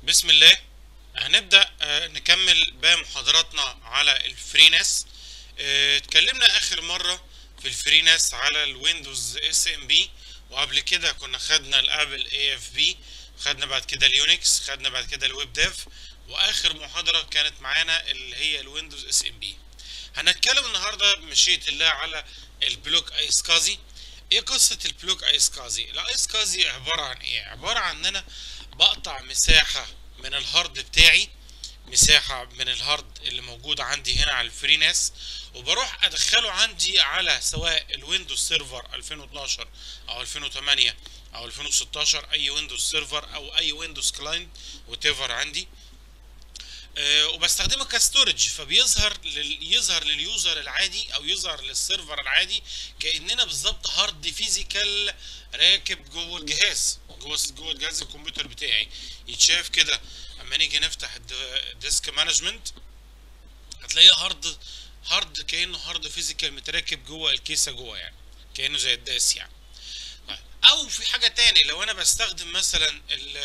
بسم الله. هنبدأ نكمل باقي محاضراتنا على الفريناس. اتكلمنا آخر مرة في الفريناس على الويندوز اس ام بي، وقبل كده كنا خدنا الابل اي اف بي، خدنا بعد كده اليونكس، خدنا بعد كده الويب ديف، واخر محاضرة كانت معانا اللي هي الويندوز اس ام بي. هنتكلم النهارده بمشيئة الله على البلوك ايسكازي. ايه قصة البلوك ايسكازي؟ الايسكازي عبارة عن ايه؟ عبارة عن ان انا بقطع مساحة من الهارد بتاعي، مساحة من الهارد اللي موجود عندي هنا على الفريناس، وبروح ادخله عندي على سواء الويندوز سيرفر 2012 او 2008 او 2016، اي ويندوز سيرفر او اي ويندوز كلاينت وتيفر عندي. وبستخدمه كستورج، يظهر لليوزر العادي او يظهر للسيرفر العادي كاننا بالظبط هارد فيزيكال راكب جوه الجهاز، جوه الجهاز الكمبيوتر بتاعي. يتشاف كده اما نيجي نفتح الديسك مانجمنت، هتلاقيه هارد كانه هارد فيزيكال متراكب جوه الكيسه جوه، يعني كانه زي الداس يعني. طيب، او في حاجه تاني، لو انا بستخدم مثلا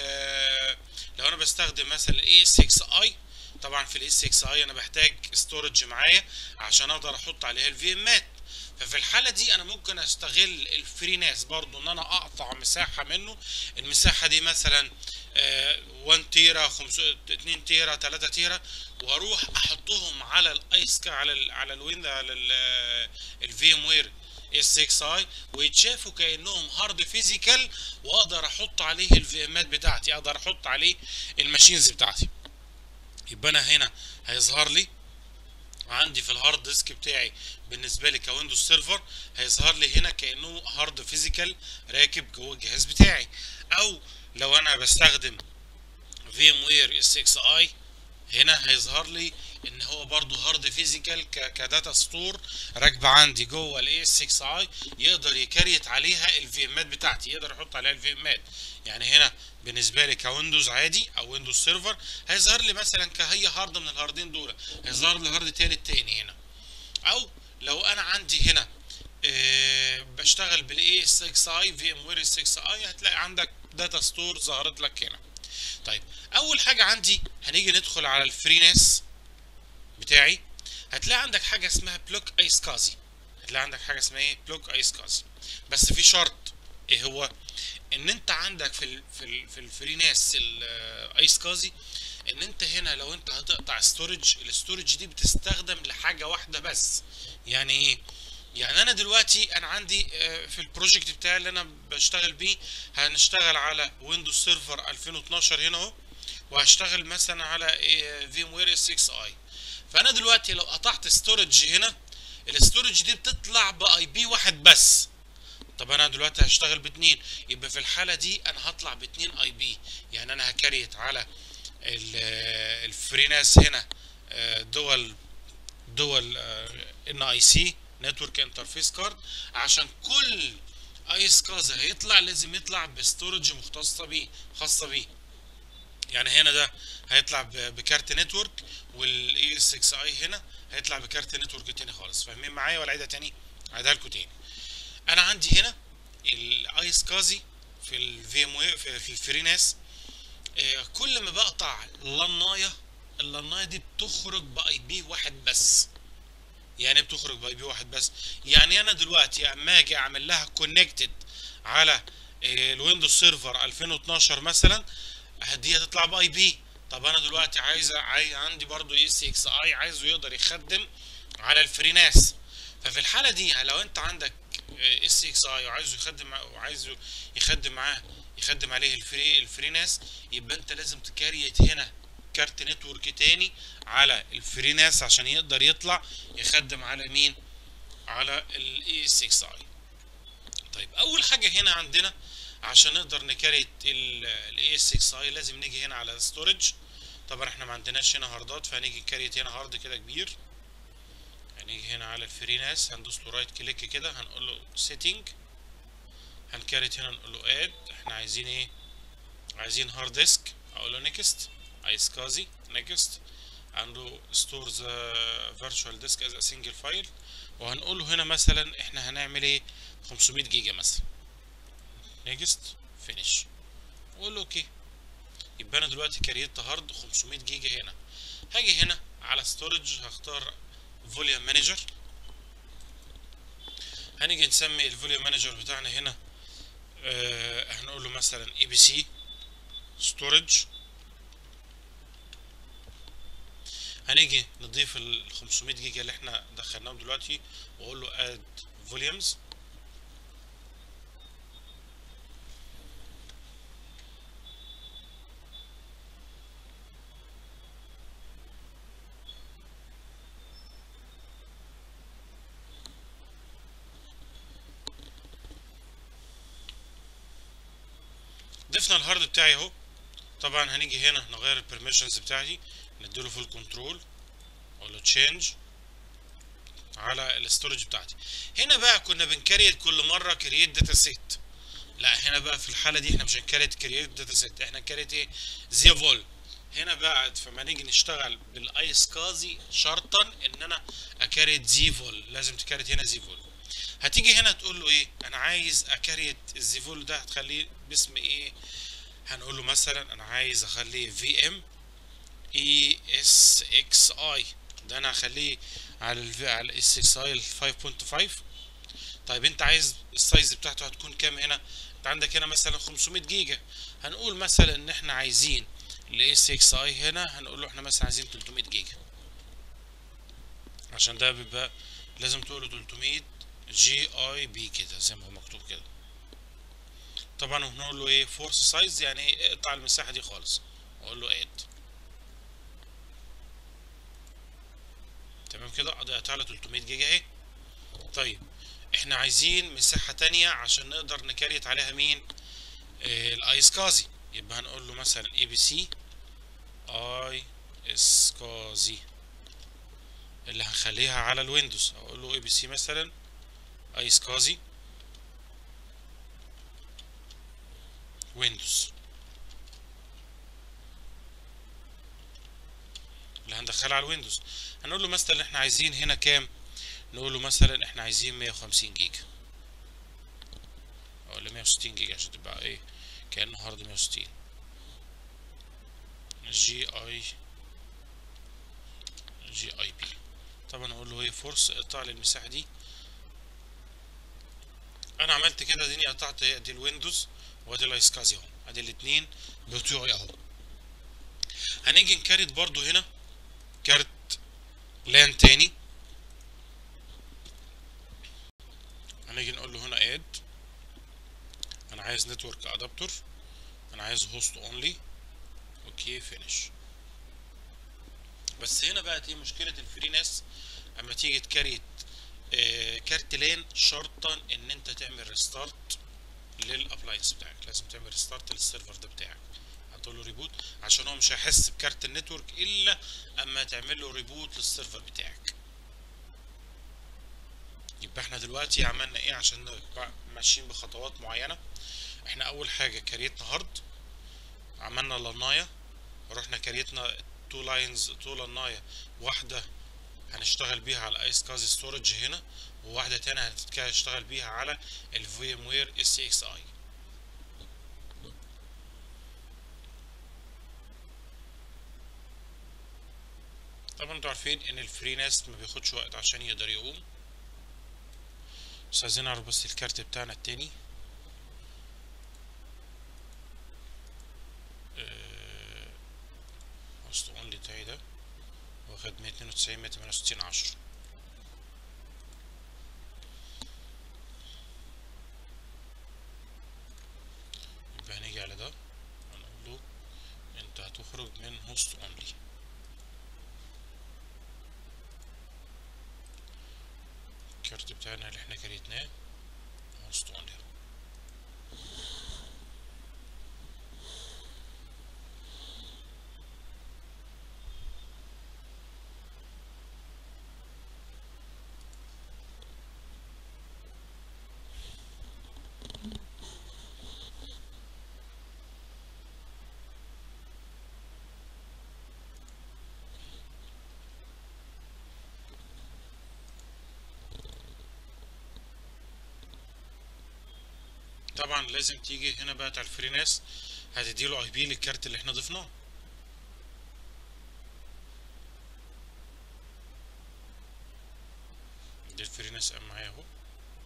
الاي اس 6 اي. طبعا في الاي اس 6 اي انا بحتاج ستورج معايا عشان اقدر احط عليها الفي امات. ففي الحاله دي انا ممكن استغل الفريناس برضو ان انا اقطع مساحه منه. المساحه دي مثلا 1 تيرا، 2 تيرا، 3 تيرا، واروح احطهم على الايسكا، على الفي ام وير اس 6 اي، ويتشافوا كانهم هارد فيزيكال، واقدر احط عليه الفي امات بتاعتي، اقدر احط عليه الماشينز بتاعتي. يبقى انا هنا هيظهر لي عندي في الهارد ديسك بتاعي بالنسبه لي كويندوز سيرفر، هيظهر لي هنا كانه هارد فيزيكال راكب جوه الجهاز بتاعي. او لو انا بستخدم في ام وير اس 6 اي، هنا هيظهر لي ان هو برضو هارد فيزيكال كداتا ستور راكبه عندي جوه الاي اس 6 اي، يقدر يكريت عليها الفي امات بتاعتي، يقدر يحط عليها الفي امات. يعني هنا بالنسبه لي كويندوز عادي او ويندوز سيرفر، هيظهر لي مثلا كهي هارد من الهاردين دول، هيظهر لي هارد تاني هنا. او لو انا عندي هنا بشتغل بالاي اس 6 اي، في ام وير 6 اي، هتلاقي عندك داتا ستور ظهرت لك هنا. طيب، اول حاجه عندي هنيجي ندخل على الفريناس بتاعي، هتلاقي عندك حاجه اسمها بلوك ايسكازي. هتلاقي عندك حاجه اسمها ايه؟ بلوك ايسكازي. بس في شرط. ايه هو؟ ان انت عندك في الفريناس الايسكازي، ان انت هنا لو انت هتقطع ستورج، الستورج دي بتستخدم لحاجه واحده بس. يعني ايه؟ يعني انا دلوقتي انا عندي في البروجكت بتاعي اللي انا بشتغل بيه، هنشتغل على ويندوز سيرفر 2012 هنا اهو، وهشتغل مثلا على في ام وير اس 6 اي. فانا دلوقتي لو قطعت ستورج هنا، الستورج دي بتطلع باي بي واحد بس. طب انا دلوقتي هشتغل باتنين، يبقى في الحاله دي انا هطلع باتنين اي بي. يعني انا هكريت على الفريناس هنا دول ان اي سي نتورك انترفيس كارد، عشان كل ايس كازا هيطلع لازم يطلع بستورج خاصه بيه. يعني هنا ده هيطلع بكارت نتورك، والاي اس 6 اي هنا هيطلع بكارت نتورك تاني خالص. فاهمين معايا ولا عيدها تاني؟ عيدها لكم تاني. انا عندي هنا الايس كازي في الفي ام في الفريناس. كل ما بقطع اللنايه دي بتخرج باي بي واحد بس. يعني بتخرج باي بي واحد بس. يعني انا دلوقتي اما اجي اعمل لها كونكتد على الويندوز سيرفر 2012 مثلا، دي هتطلع باي بي. طب انا دلوقتي عندي برضو اس اكس اي عايزه يقدر يخدم على الفريناس. ففي الحاله دي لو انت عندك اس اكس اي وعايزه يخدم عليه الفريناس، يبقى انت لازم تكريت هنا كارت نتورك تاني على الفريناس عشان يقدر يطلع يخدم على مين؟ على الاي 6 اي. طيب، اول حاجه هنا عندنا عشان نقدر نكريت الاي 6 اي لازم نيجي هنا على ستورج. طبعا احنا ما عندناش هنا هاردات، فهنيجي نكريت هنا هارد كده كبير. هنيجي هنا على الفريناس، هندوس له رايت كليك كده، هنقول له سيتنج، هنكريت هنا نقول له اد. احنا عايزين ايه؟ عايزين هارد ديسك. اقول له نيكست، ايسكازي نيكست، عنده ستور ذا فيرتشوال ديسك از ا سنجل فايل. وهنقول له هنا مثلا احنا هنعمل ايه؟ 500 جيجا مثلا. نيكست، فينيش، وقول له اوكي. يبقى انا دلوقتي كريت هارد 500 جيجا هنا. هاجي هنا على ستورج، هختار فوليوم مانجر. هنيجي نسمي الفوليوم مانجر بتاعنا هنا هنقول له مثلا اي بي سي ستورج. هنيجي نضيف ال 500 جيجا اللي احنا دخلناهم دلوقتي، واقول له اد فوليومز. ضفنا الهارد بتاعي اهو. طبعا هنيجي هنا نغير البرميشنز بتاعتي، نديله فول كنترول، اقول له تشينج على الاستورج بتاعتي. هنا بقى كنا بنكريت كل مره كرييت داتا سيت، لا هنا بقى في الحاله دي احنا مش هنكريت كرييت داتا سيت، احنا هنكريت ايه؟ زي فول. هنا بقى فما نيجي نشتغل بالايس كازي شرطا ان انا اكريت زي فول، لازم تكريت هنا زي فول. هتيجي هنا تقول له ايه؟ انا عايز اكريت الزي فول ده، هتخليه باسم ايه؟ هنقول له مثلا انا عايز اخليه في ام اي اس اكس اي، ده انا هخليه على على الاس اكس اي 5.5. طيب انت عايز السايز بتاعته هتكون كام هنا؟ انت عندك هنا مثلا 500 جيجا، هنقول مثلا ان احنا عايزين الاس اكس اي هنا، هنقول له احنا مثلا عايزين 300 جيجا، عشان ده بيبقى لازم تقول له 300 جي اي بي كده زي ما هو مكتوب كده. طبعا هنقول له ايه؟ فورس سايز، يعني اقطع المساحه دي خالص، واقول له اد. تمام كده، قطعت على 300 جيجا اهي. طيب احنا عايزين مساحة تانية عشان نقدر نكريت عليها مين؟ الايس كازي. يبقى هنقول له مثلا اي بي سي اي اس كازي اللي هنخليها على الويندوز. اقول له اي بي سي مثلا ايس كازي ويندوز اللي هندخلها على الويندوز. هنقول له مثلا احنا عايزين هنا كام؟ نقول له مثلا احنا عايزين 150 جيجا، ولا 160 جيجا عشان تبقى ايه كأنه هارد 160 جي اي بي. طبعا اقول له ايه؟ فورس اقطع لي المساحه دي. انا عملت كده، اديني قطعت ادي الويندوز وادي الايس كازي اهو، ادي الاتنين بتوعي اهو. هنيجي نكريت برضو هنا كارت لان تاني. هنيجي نقول له هنا اد، انا عايز نتورك ادابتور، انا عايز هوست اونلي، اوكي فينيش. بس هنا بقت ايه مشكله الفري ناس؟ اما تيجي تكريت كارت لان، شرطا ان انت تعمل ريستارت للابلاينس بتاعك، لازم تعمل ريستارت للسيرفر ده بتاعك، هتقول له ريبوت، عشان هو مش هيحس بكارت النتورك الا اما تعمل له ريبوت للسيرفر بتاعك. يبقى احنا دلوقتي عملنا ايه عشان نبقى ماشيين بخطوات معينه؟ احنا اول حاجه كريتنا هارد، عملنا لنايه، رحنا كريتنا تو لاينز، تو لنايه، واحده هنشتغل بيها على ايس كازي ستورج هنا، وواحده تانية هنشتغل بيها على الفي ام وير اس اكس اي. طبعا انتوا عارفين ان الفري ناس ما بياخدش وقت عشان يقدر يقوم. بس عايزين نعرف بس الكارت بتاعنا التاني. هوست اونلي بتاعي ده واخد 192 168 10. يبقى هنيجي على ده هنقول له انت هتخرج من هوست اونلي. الكارت بتاعنا اللي احنا كريتناه هوست اونلي. طبعا لازم تيجي هنا بقى على الفري ناس، هتديله اي بي للكارت اللي احنا ضفناه. دي الفريناس قام معايا اهو.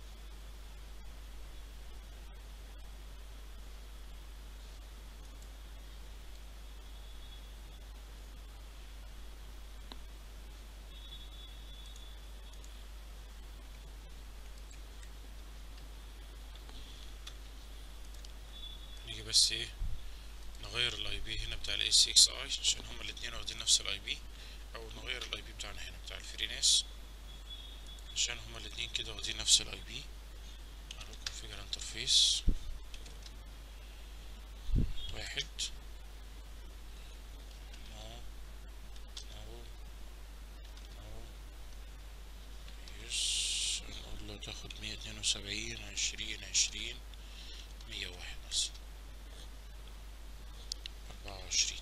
نيجي بس ايه نغير الاي بي هنا بتاع الاي سي اكس اي عشان هما الاتنين واخدين نفس الاي بي، او نغير الاي بي بتاعنا هنا بتاع الفريناس عشان هما الاتنين كده واخدين نفس الاي بي. configure انترفيس واحد. نو نو نو يس. نقول له تاخد 172 20 20 101 مثلا 24.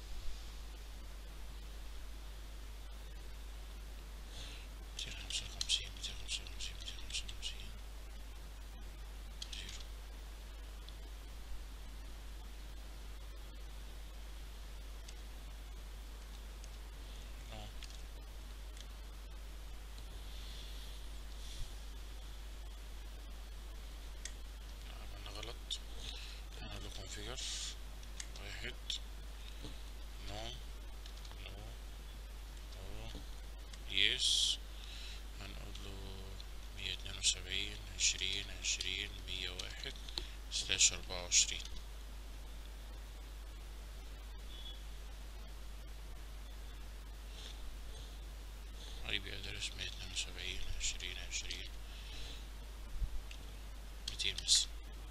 configure واحد. نو نو نو يس. هنقول له 172 20 20 101 سلاش 24. اي بي ادرس 172 20 20 200 مثلا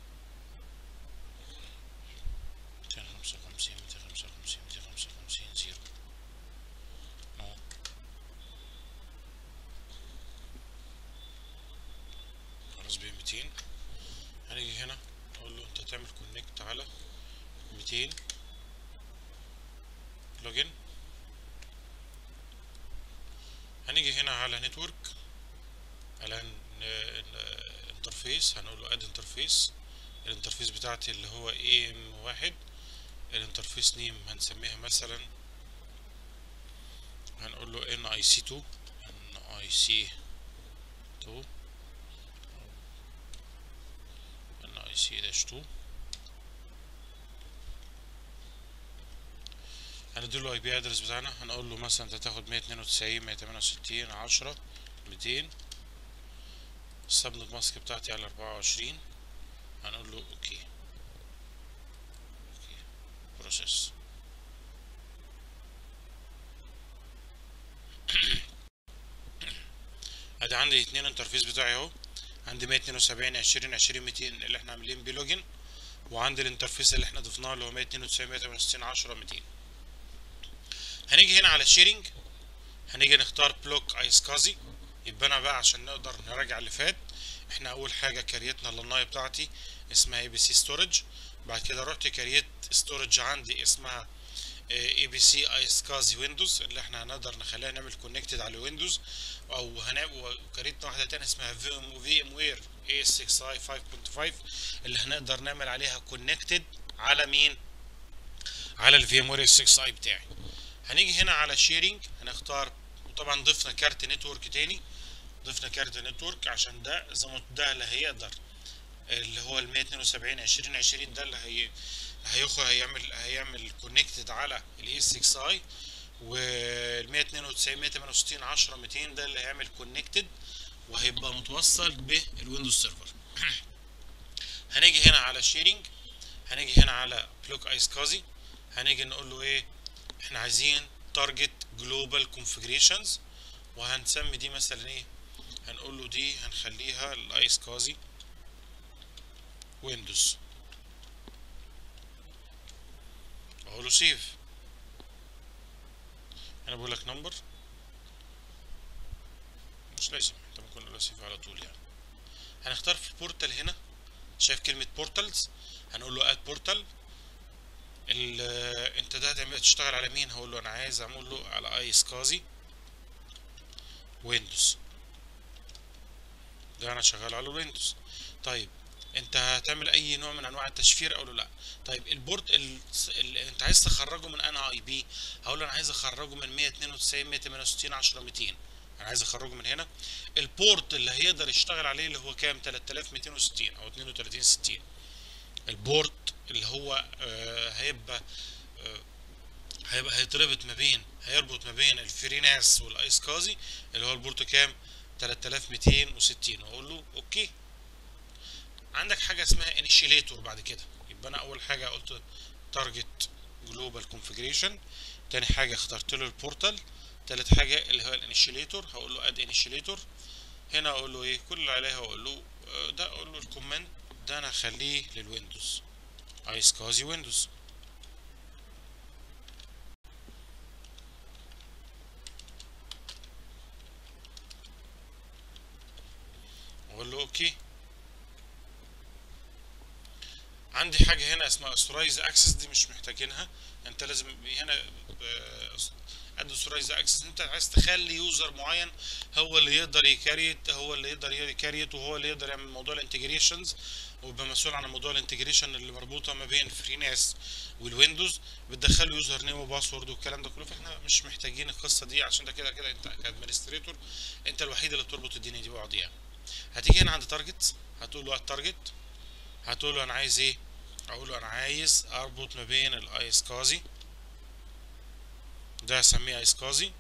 255 255 255 0. نو. خلاص ب 200. هنيجي هنا نقول له انت تعمل كونكت على 200 لوجن. هنيجي هنا على نتورك على انترفيس هنقول له اد انترفيس. الانترفيس بتاعتي اللي هو AM1. الانترفيس نيم هنسميها مثلا هنقول له NIC2 NIC2 NIC-2. هنديله اي بي ادرس بتاعنا. هنقول له مثلا انت تاخد 192 168 10 200. السبنت ماسك بتاعتي على 24. هنقول له اوكي بروسيس. ادي عندي اتنين انترفيس بتاعي اهو. عندي 172 20 20 200 اللي احنا عاملين بيه لوجن، وعندي الانترفيس اللي احنا ضفناه اللي هو 192 168 10 200. هنيجي هنا على شيرنج. هنيجي نختار بلوك ايسكازي. يبقى انا بقى عشان نقدر نراجع اللي فات، احنا اول حاجه كريتنا اللنايه بتاعتي اسمها اي بي سي ستورج. بعد كده رحت كريت ستورج عندي اسمها اي بي سي ايسكازي ويندوز اللي احنا هنقدر نخليها نعمل كونكتد على ويندوز، او وكريتنا واحده تانية اسمها في ام وير اي 6 اي 5.5 اللي هنقدر نعمل عليها كونكتد على مين؟ على الفي ام وير 6 اي بتاعي. هنيجي هنا على شيرنج هنختار، وطبعا ضفنا كارت نتورك تاني. ضفنا كارت نتورك عشان ده ده اللي هيقدر اللي هو ال 172 20 20 ده اللي هيعمل كونكتد على الاي 6 اي، وال 192 168 10 200 ده اللي هيعمل كونكتد وهيبقى متوصل بالويندوز سيرفر. هنيجي هنا على شيرنج. هنيجي هنا على بلوك ايسكازي. هنيجي نقول له ايه؟ احنا عايزين تارجت جلوبال كونفيجريشنز، وهنسمي دي مثلا ايه؟ هنقول له دي هنخليها الايسكازي ويندوز. اقول له سيف. انا بقول لك نمبر مش لازم، انت ممكن نقول له سيف على طول يعني. هنختار في البورتال هنا، شايف كلمة بورتالز؟ هنقول له اد بورتال. انت ده تشتغل على مين؟ هقول له انا عايز اعمل له على ايسكازي ويندوز. ده انا شغال على ويندوز. طيب انت هتعمل اي نوع من انواع التشفير اقول له لا. طيب البورت انت عايز تخرجه من انا اي بي، هقول له انا عايز اخرجه من 192 168 10 200، انا عايز اخرجه من هنا. البورت اللي هيقدر يشتغل عليه اللي هو كام 3260 او 3260. البورت اللي هو هيبقى هيتربط ما بين هيربط ما بين الفريناس والايس كازي، اللي هو البورت كام 3260، واقول له اوكي. عندك حاجه اسمها انيشيليتور بعد كده. يبقى انا اول حاجه قلت تارجت جلوبال كونفيجريشن، تاني حاجه اخترت له البورتال، تالت حاجه اللي هو الانيشيليتور هقول له اد انيشيليتور. هنا اقول له ايه كل اللي عليها، اقول له ده اقول له الكومنت ده انا هخليه للويندوز ايس كازي ويندوز. اقول له اوكي. عندي حاجه هنا اسمها استرايز اكسس، دي مش محتاجينها. انت لازم هنا اد استرايز اكسس، انت عايز تخلي يوزر معين هو اللي يقدر يكريت، هو اللي يقدر يكريت، وهو اللي يقدر يعمل موضوع الانتجريشنز، ويبقى مسؤول عن موضوع الانتجريشن اللي مربوطه ما بين فريناس والويندوز، بتدخله يوزر نيم وباسورد والكلام ده كله. فاحنا مش محتاجين القصه دي، عشان ده كده كده انت كادمنستريتور انت الوحيد اللي بتربط الدنيا دي ببعضيها. هتيجي هنا عند تارجت، هتقول له التارجت، هتقول له انا عايز ايه، اقول له انا عايز اربط ما بين الايس كازي ده، هسميه ايس كازي.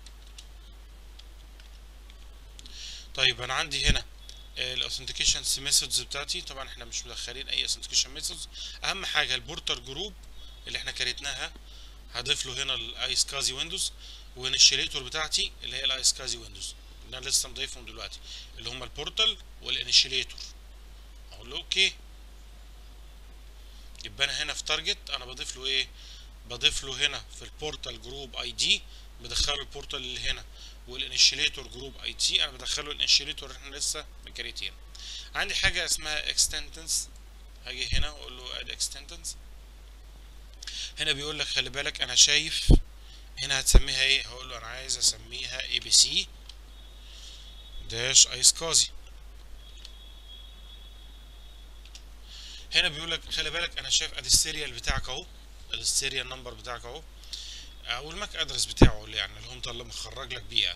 طيب انا عندي هنا الاوثنتيكيشن ميثودز بتاعتي، طبعا احنا مش مدخلين اي اوثنتيكيشن ميثودز. اهم حاجه البورتر جروب اللي احنا كريتناها هضيف له هنا الايس كازي ويندوز، والانيشيليتور بتاعتي اللي هي الايس كازي ويندوز اللي انا لسه مضيفهم دلوقتي، اللي هم البورتال والانيشيليتور. اقول له اوكي. يبقى انا هنا في تارجت انا بضيف له ايه، بضيف له هنا في البورتال جروب اي دي، بدخله البورتال اللي هنا، والانيشيليتور جروب اي تي انا بدخله الانيشيليتور اللي احنا لسه مكريتين. عندي حاجه اسمها اكستنتنس، هاجي هنا واقول له اد اكستنتنس. هنا بيقول لك خلي بالك انا شايف هنا هتسميها ايه، هقول له انا عايز اسميها اي بي سي داش ايس كازي. هنا بيقول لك خلي بالك انا شايف ادي السيريال بتاعك اهو، ادي السيريال نمبر بتاعك اهو، او الماك ادرس بتاعه اللي يعني اللي هم مخرج لك بيها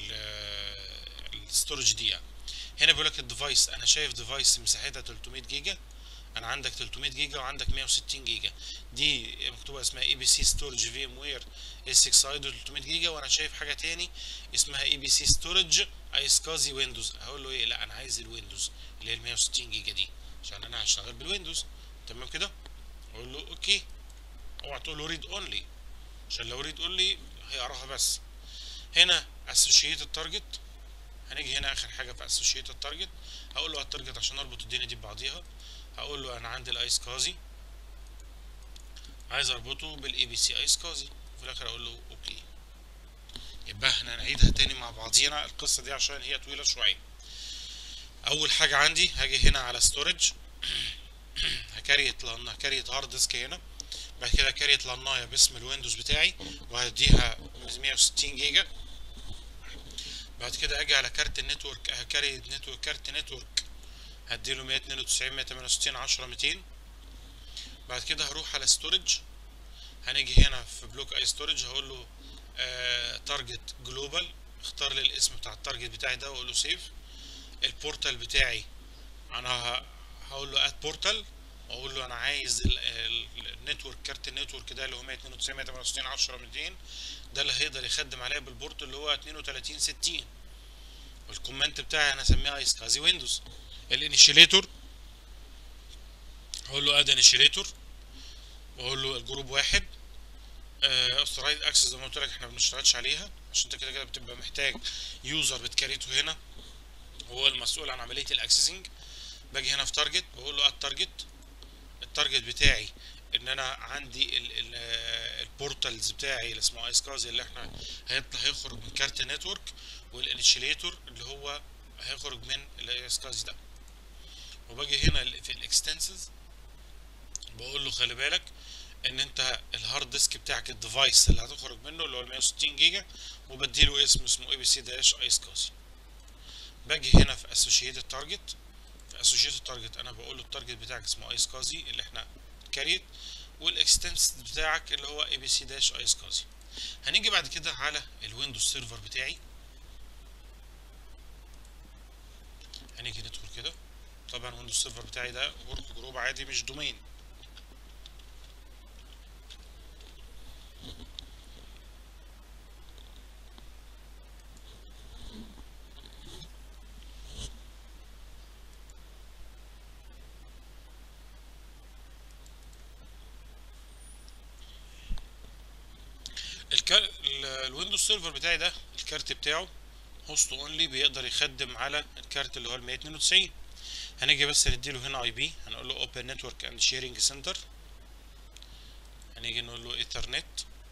الستورج دي يعني. هنا بيقول لك الديفايس، انا شايف ديفايس مساحتها 300 جيجا، انا عندك 300 جيجا وعندك 160 جيجا، دي مكتوبه اسمها اي بي سي ستورج في ام وير اس 6 اي 300 جيجا، وانا شايف حاجه تاني اسمها اي بي سي ستورج ايس كازي ويندوز. هقول له ايه، لا انا عايز الويندوز اللي هي ال 160 جيجا دي عشان انا هشتغل بالويندوز. تمام كده، اقول له اوكي. اوعى تقول له ريد اونلي، عشان لو ريد اونلي هيقراها بس. هنا اسوشيت التارجت، هنيجي هنا اخر حاجه في اسوشيت التارجت، هقول له التارجت عشان اربط الدنيا دي ببعضيها، هقول له انا عندي الايس كازي عايز اربطه بالاي بي سي ايس كازي، وفي الاخر اقول له اوكي. يبقى احنا نعيدها تاني مع بعضينا القصه دي عشان هي طويله شويه. اول حاجه عندي هاجي هنا على ستورج، هكريت هارد ديسك هنا، بعد كده هكريت لانايه باسم الويندوز بتاعي وهديها 160 جيجا. بعد كده اجي على كارت النتورك، هكريت كارت نتورك هديله 192 168 10 200. بعد كده هروح على ستورج، هنيجي هنا في بلوك اي ستورج هقول له تارجت جلوبال، اختار لي الاسم بتاع التارجت بتاعي ده واقول له سيف. البورتال بتاعي انا هقول له اد بورتال، واقول له انا عايز النتورك، كارت النتورك ده اللي هو 192 168 10 200، ده اللي هيقدر يخدم عليا بالبورت اللي هو 32 60. والكومنت بتاعي انا هسميه ايس كازي ويندوز. الانيشيليتور هقول له اد انيشيليتور، واقول له الجروب واحد. اوثرايز اكسس زي ما قلت لك احنا ما بنشتغلش عليها، عشان انت كده كده بتبقى محتاج يوزر بتكريته هنا هو المسؤول عن عمليه الاكسسنج. باجي هنا في تارجت بقول له التارجت، التارجت بتاعي ان انا عندي البورتالز بتاعي اللي اسمه ايس كازي اللي احنا هيخرج من كارت النتورك، والانيشيليتور اللي هو هيخرج من الايس كازي ده. وباجي هنا في الاكستنسز بقول له خلي بالك ان انت الهارد ديسك بتاعك الديفايس اللي هتخرج منه اللي هو ال 160 جيجا، وبديله اسمه اي بي سي داش ايس كازي. باجي هنا في اسوشيت التارجت، في الاسوشيتد تارجت انا بقول له التارجت بتاعك اسمه ايس كازي اللي احنا كاريت، والاكستنس بتاعك اللي هو اي بي سي داش ايس كازي. هنيجي بعد كده على الويندوز سيرفر بتاعي، هنيجي ندخل كده. طبعا ويندوز سيرفر بتاعي ده ورك جروب عادي مش دومين. الويندوز سيرفر بتاعي ده الكارت بتاعه هوست اونلي، بيقدر يخدم على الكارت اللي هو ال 192. هنيجي بس نديله هنا اي بي، هنقول له اوبن نتورك اند شيرنج سنتر، هنيجي نقول له ايثرنت،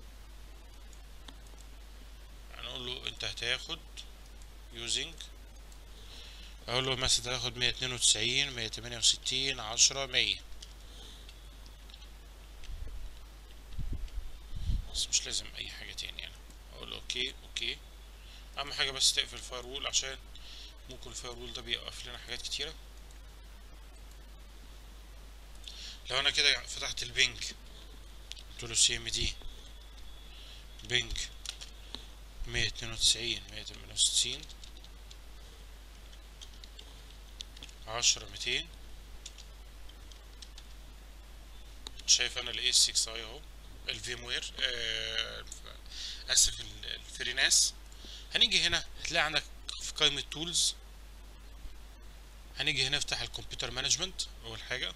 هنقول له انت هتاخد يوزنج، اقول له مثلا تاخد 192 168 10 100، بس مش لازم اي حاجه تاني يعني. اقول له اوكي اوكي. اهم حاجه بس تقفل الفاير وول، عشان ممكن الفاير وول ده بيوقف لنا حاجات كتيره. لو انا كده فتحت البينج قلت له سي ام دي بينج 192 168 10 200، شايف انا الاي 6 اي اهو، الفيم وير اسف الفريناس. هنيجي هنا هتلاقي عندك في قائمة تولز، هنيجي هنا نفتح الكمبيوتر مانجمنت اول حاجة.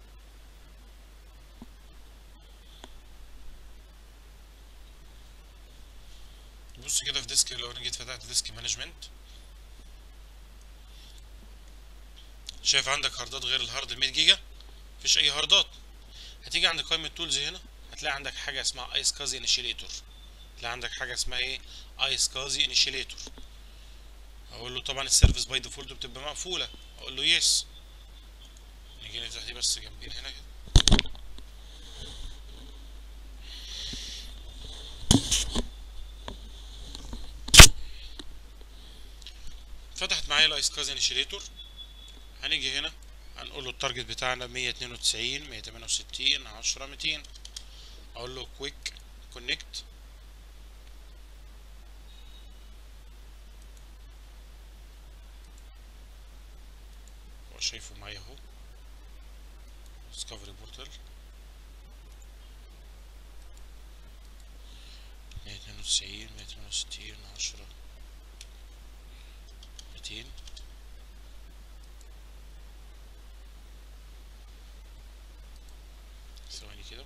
بص كده في ديسك، لو انا جيت فتحت ديسك مانجمنت، شايف عندك هاردات غير الهارد ال 100 جيجا؟ مفيش اي هاردات. هتيجي عند قائمة تولز هنا هتلاقي عندك حاجة اسمها ايس كازي انيشيليتور، هتلاقي عندك حاجة اسمها ايه؟ ايس كازي انيشيليتور. اقول له طبعا السيرفيس باي ديفولت بتبقى مقفولة، اقول له يس. نيجي نفتح دي بس جنبين هنا كده، فتحت معايا الايس كازي انيشيليتور. هنيجي هنا هنقول له التارجت بتاعنا 192 168 10 200، اقول له كويك كونكت. هو شايفه معايا اهو، ديسكفري بورتال 192 168 10 200. ثواني كده،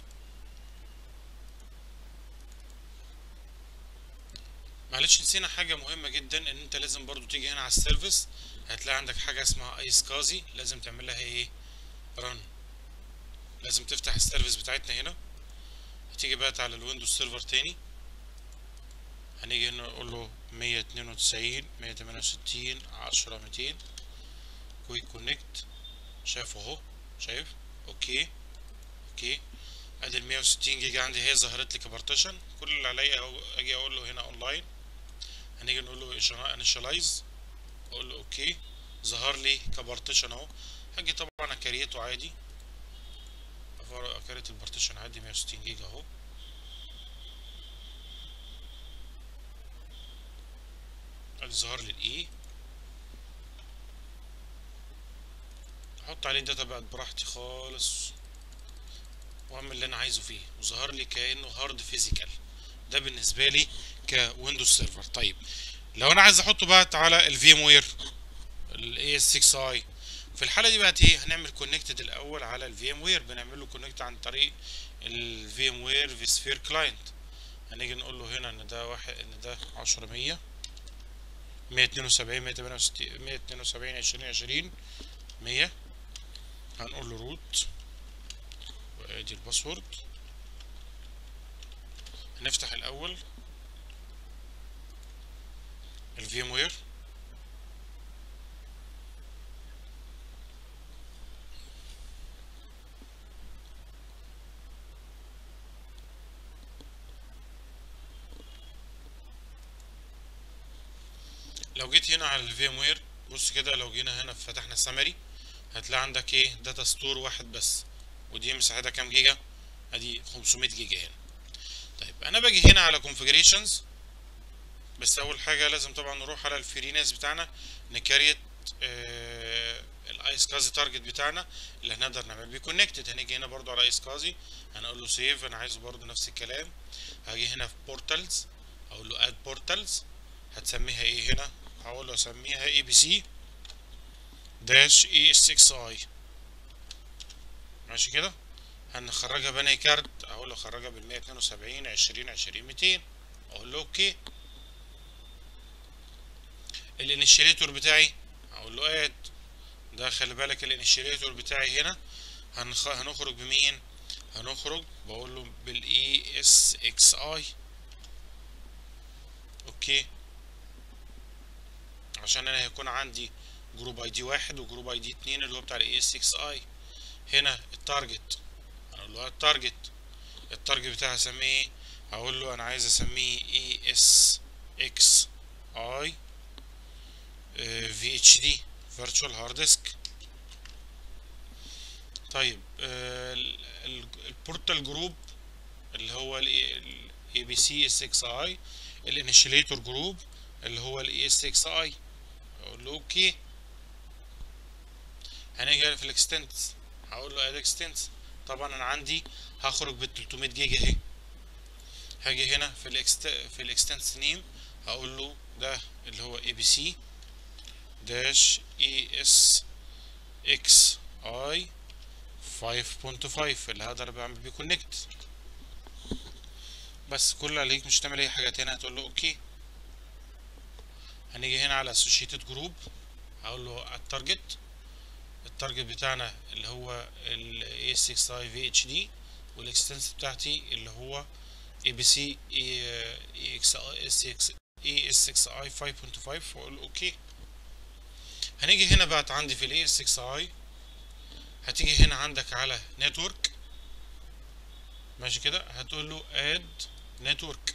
معلش نسينا حاجة مهمة جدا، ان انت لازم برضو تيجي هنا على السيرفيس، هتلاقي عندك حاجة اسمها ايس كازي، لازم تعمل لها ايه؟ رن. لازم تفتح السيرفيس بتاعتنا هنا، هتيجي بقى على الويندوز سيرفر تاني، هنيجي هنا نقول له 192 168 10 200 كويك كونكت. شايف اهو، شايف؟ اوكي اوكي. ادي ال 160 جيجا عندي هي ظهرت لي كبارتيشن، كل اللي عليا اهو اجي اقول له هنا اونلاين، هنيجي نقول له انيشالايز، اقول له اوكي، ظهر لي كبارتيشن اهو. هاجي طبعا اكريته عادي، اكريت البارتيشن عادي 160 جيجا اهو. ادي ظهر لي الاي، احط عليه داتا بقى براحتي خالص، واعمل اللي انا عايزه فيه، وظهر لي كانه هارد فيزيكال. ده بالنسبه لي كويندوز سيرفر. طيب لو انا عايز احطه بقى على الفيم وير الاي اس 6 اي، في الحاله دي بقى ايه؟ هنعمل كونكتد الاول على الفيم وير، بنعمل له كونكت عن طريق الفيم وير فيسفير كلاينت. هنيجي نقول له هنا ان ده واحد، ان ده 10 100 172 168 172 20 20 100. هنقول له روت، وادي الباسورد. هنفتح الاول الفيم وير، لو جيت هنا على الفيم وير بص كده، لو جينا هنا فتحنا السمري هتلاقي عندك ايه داتا ستور واحد بس، ودي مساحتها كام جيجا؟ ادي 500 جيجا هنا. طيب انا باجي هنا على configurations، بس اول حاجه لازم طبعا نروح على الفريناس بتاعنا نكريت الايس كازي تارجت بتاعنا اللي هنقدر نعمل بيه كونكتد. هنيجي هنا برضو على ايس كازي، هنقول له سيف، انا عايزه برضو نفس الكلام. هاجي هنا في بورتالز، اقول له اد بورتالز، هتسميها ايه هنا؟ هقول له اسميها اي بي سي داش اي اس 6 اي. ماشي كده. هنخرجها بني كارت، اقول له خرجها بال 172 20 20 200، اقول له اوكي. الانيشيليتور بتاعي اقول له اد. ده خلي بالك الانيشيليتور بتاعي هنا هنخرج بمين؟ هنخرج بقول له بالاي اس اكس اي. اوكي، عشان انا هيكون عندي جروب اي دي واحد وجروب اي دي اتنين اللي هو بتاع الاي اس اكس اي. هنا التارجت هنقول له التارجت بتاعي هسميه ايه؟ هقول له انا عايز اسميه اي اس اكس اي في اتش دي فيرتشوال هارد ديسك. طيب البورتال جروب اللي هو الاي بي سي اس اكس اي، الانيشيليتور جروب اللي هو الاي اس اكس اي. اقول له اوكي. هنيجي في الاكستنس، هقول له اد اكستنس. طبعا انا عندي هخرج بال 300 جيجا اهي. هاجي هنا في الاكستنس نيم، هقول له ده اللي هو اي بي سي داش اي اس اكس اي 5.5 اللي هقدر بعمل بيه كونكت. بس كل اللي عليك مش هتعمل اي حاجه تاني، هتقول له اوكي. هنيجي هنا على associated جروب، هقول له التارجت بتاعنا اللي هو ال A6i VHD، والاكستنس بتاعتي اللي هو ABC ES6i 5.5، واقول له اوكي. هنيجي هنا بقى عندي في ال A6i، هتيجي هنا عندك على نتورك. ماشي كده، هتقول له add network.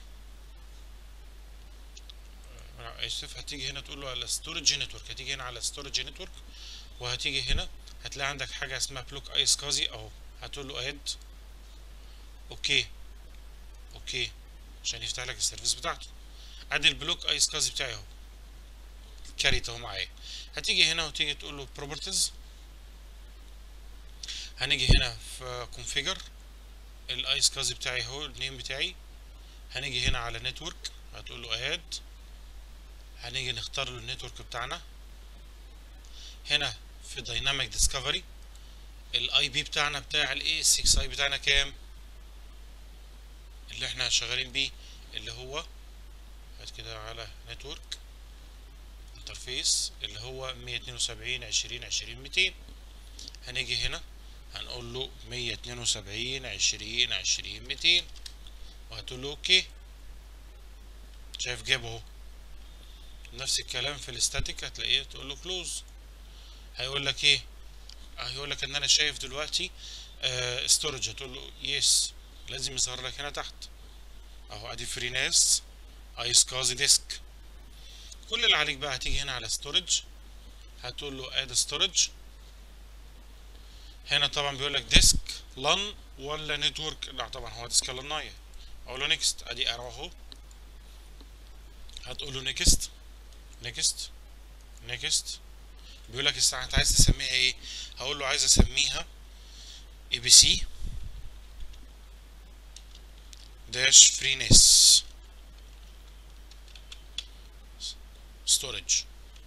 اسف، هتيجي هنا تقول له على ستورج نتورك، هتيجي هنا على ستورج نتورك، وهتيجي هنا هتلاقي عندك حاجه اسمها بلوك ايس كازي اهو، هتقول له اد. اوكي عشان يفتح لك السيرفيس بتاعته. ادي البلوك ايس كازي بتاعي اهو، كاريت اهو معايا. هتيجي هنا وتيجي تقول له بروبرتيز، هنيجي هنا في كونفيجر الايس كازي بتاعي اهو النيم بتاعي. هنيجي هنا على نتورك، هتقول له اد، هنيجي نختار له النتورك بتاعنا. هنا في دايناميك ديسكفري الاي بي بتاعنا بتاع الاي اس 6 اي بتاعنا كام اللي احنا شغالين بيه، اللي هو هات كده على نتورك انترفيس اللي هو 172 20 20 200. هنيجي هنا هنقول له 172 20 20 200، وهتقول له اوكي. شايف جابه اهو. نفس الكلام في الاستاتيك، هتلاقيه تقول له كلوز. هيقول لك ايه؟ هيقول لك ان انا شايف دلوقتي ستورج، هتقول له يس، لازم يظهر لك هنا تحت اهو، ادي فريناس ايس كازي ديسك. كل اللي عليك بقى هتيجي هنا على ستورج، هتقول له اد ستورج. هنا طبعا بيقول لك ديسك لان ولا نتورك، لا طبعا هو ديسك لانايه. اقول له نيكست، ادي ارو اهو. هتقول له نيكست نيكست نيكست. بيقول لك الساعه انت عايز تسميها ايه؟ هقول له عايز اسميها اي بي سي داش فريناس ستورج.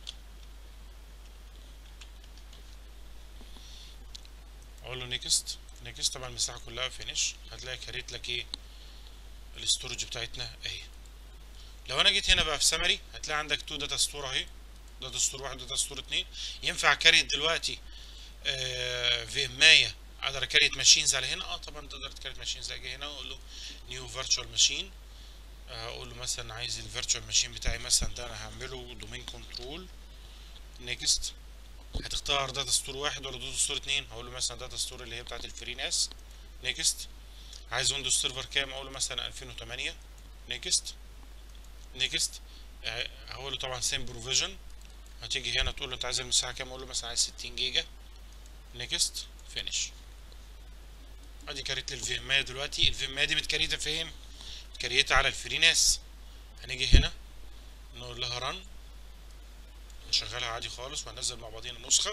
اقول له نيكست نيكست. طبعا المساحه كلها فينيش. هتلاقي كريت لك ايه الاستورج بتاعتنا اهي. لو انا جيت هنا بقى في سمري، هتلاقي عندك تو داتا ستور اهي، داتا ستور واحد وداتا ستور اتنين. ينفع كاريت دلوقتي في مايا اقدر اكريت ماشينز على هنا؟ طبعا تقدر تكريت ماشينز. اجي هنا واقول له نيو فيرتشوال ماشين، اقول له مثلا عايز الفيرتشوال ماشين بتاعي مثلا ده انا هعمله دومين كنترول. نيكست. هتختار داتا ستور واحد ولا داتا ستور اتنين؟ هقول له مثلا داتا ستور اللي هي بتاعت الفري ناس. نيكست. عايز ويندوز سيرفر كام؟ اقول له مثلا 2008. نيكست نيكست. هقول له طبعا سيم بروفيجن. هتيجي هنا تقول له انت عايز المساحه كام؟ اقول له مثلا عايز 60 جيجا. نيكست فينيش. ادي كريت لي الفيمايه دلوقتي. الفيمايه دي متكريته فين؟ متكريته على الفريناس. هنيجي هنا نقول لها رن، نشغلها عادي خالص وهننزل مع بعضينا نسخه.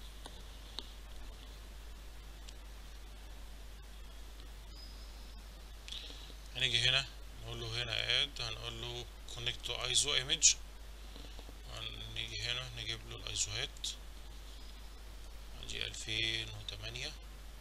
هنيجي هنا نقول له هنا اد، هنقول له كونكت تو ايزو ايمج، هنيجي هنا نجيب له الايزوهات. ادي 2008.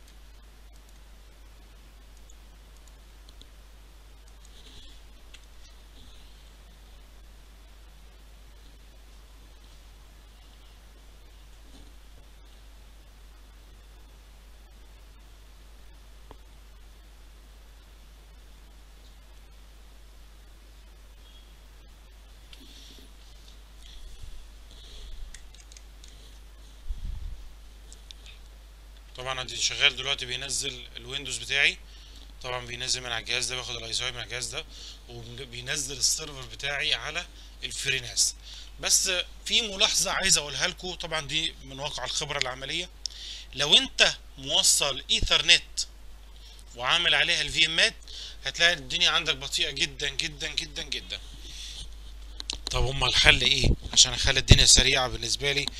طبعا ادي شغال دلوقتي بينزل الويندوز بتاعي. طبعا بينزل من على الجهاز ده، باخد الايزوهات من الجهاز ده وبينزل السيرفر بتاعي على الفريناس. بس في ملاحظة عايز اقولها لكم، طبعا دي من واقع الخبرة العملية. لو انت موصل ايثرنت وعامل عليها الفي امات هتلاقي الدنيا عندك بطيئة جدا جدا جدا جدا. طب هما الحل ايه عشان اخلي الدنيا سريعة بالنسبة لي؟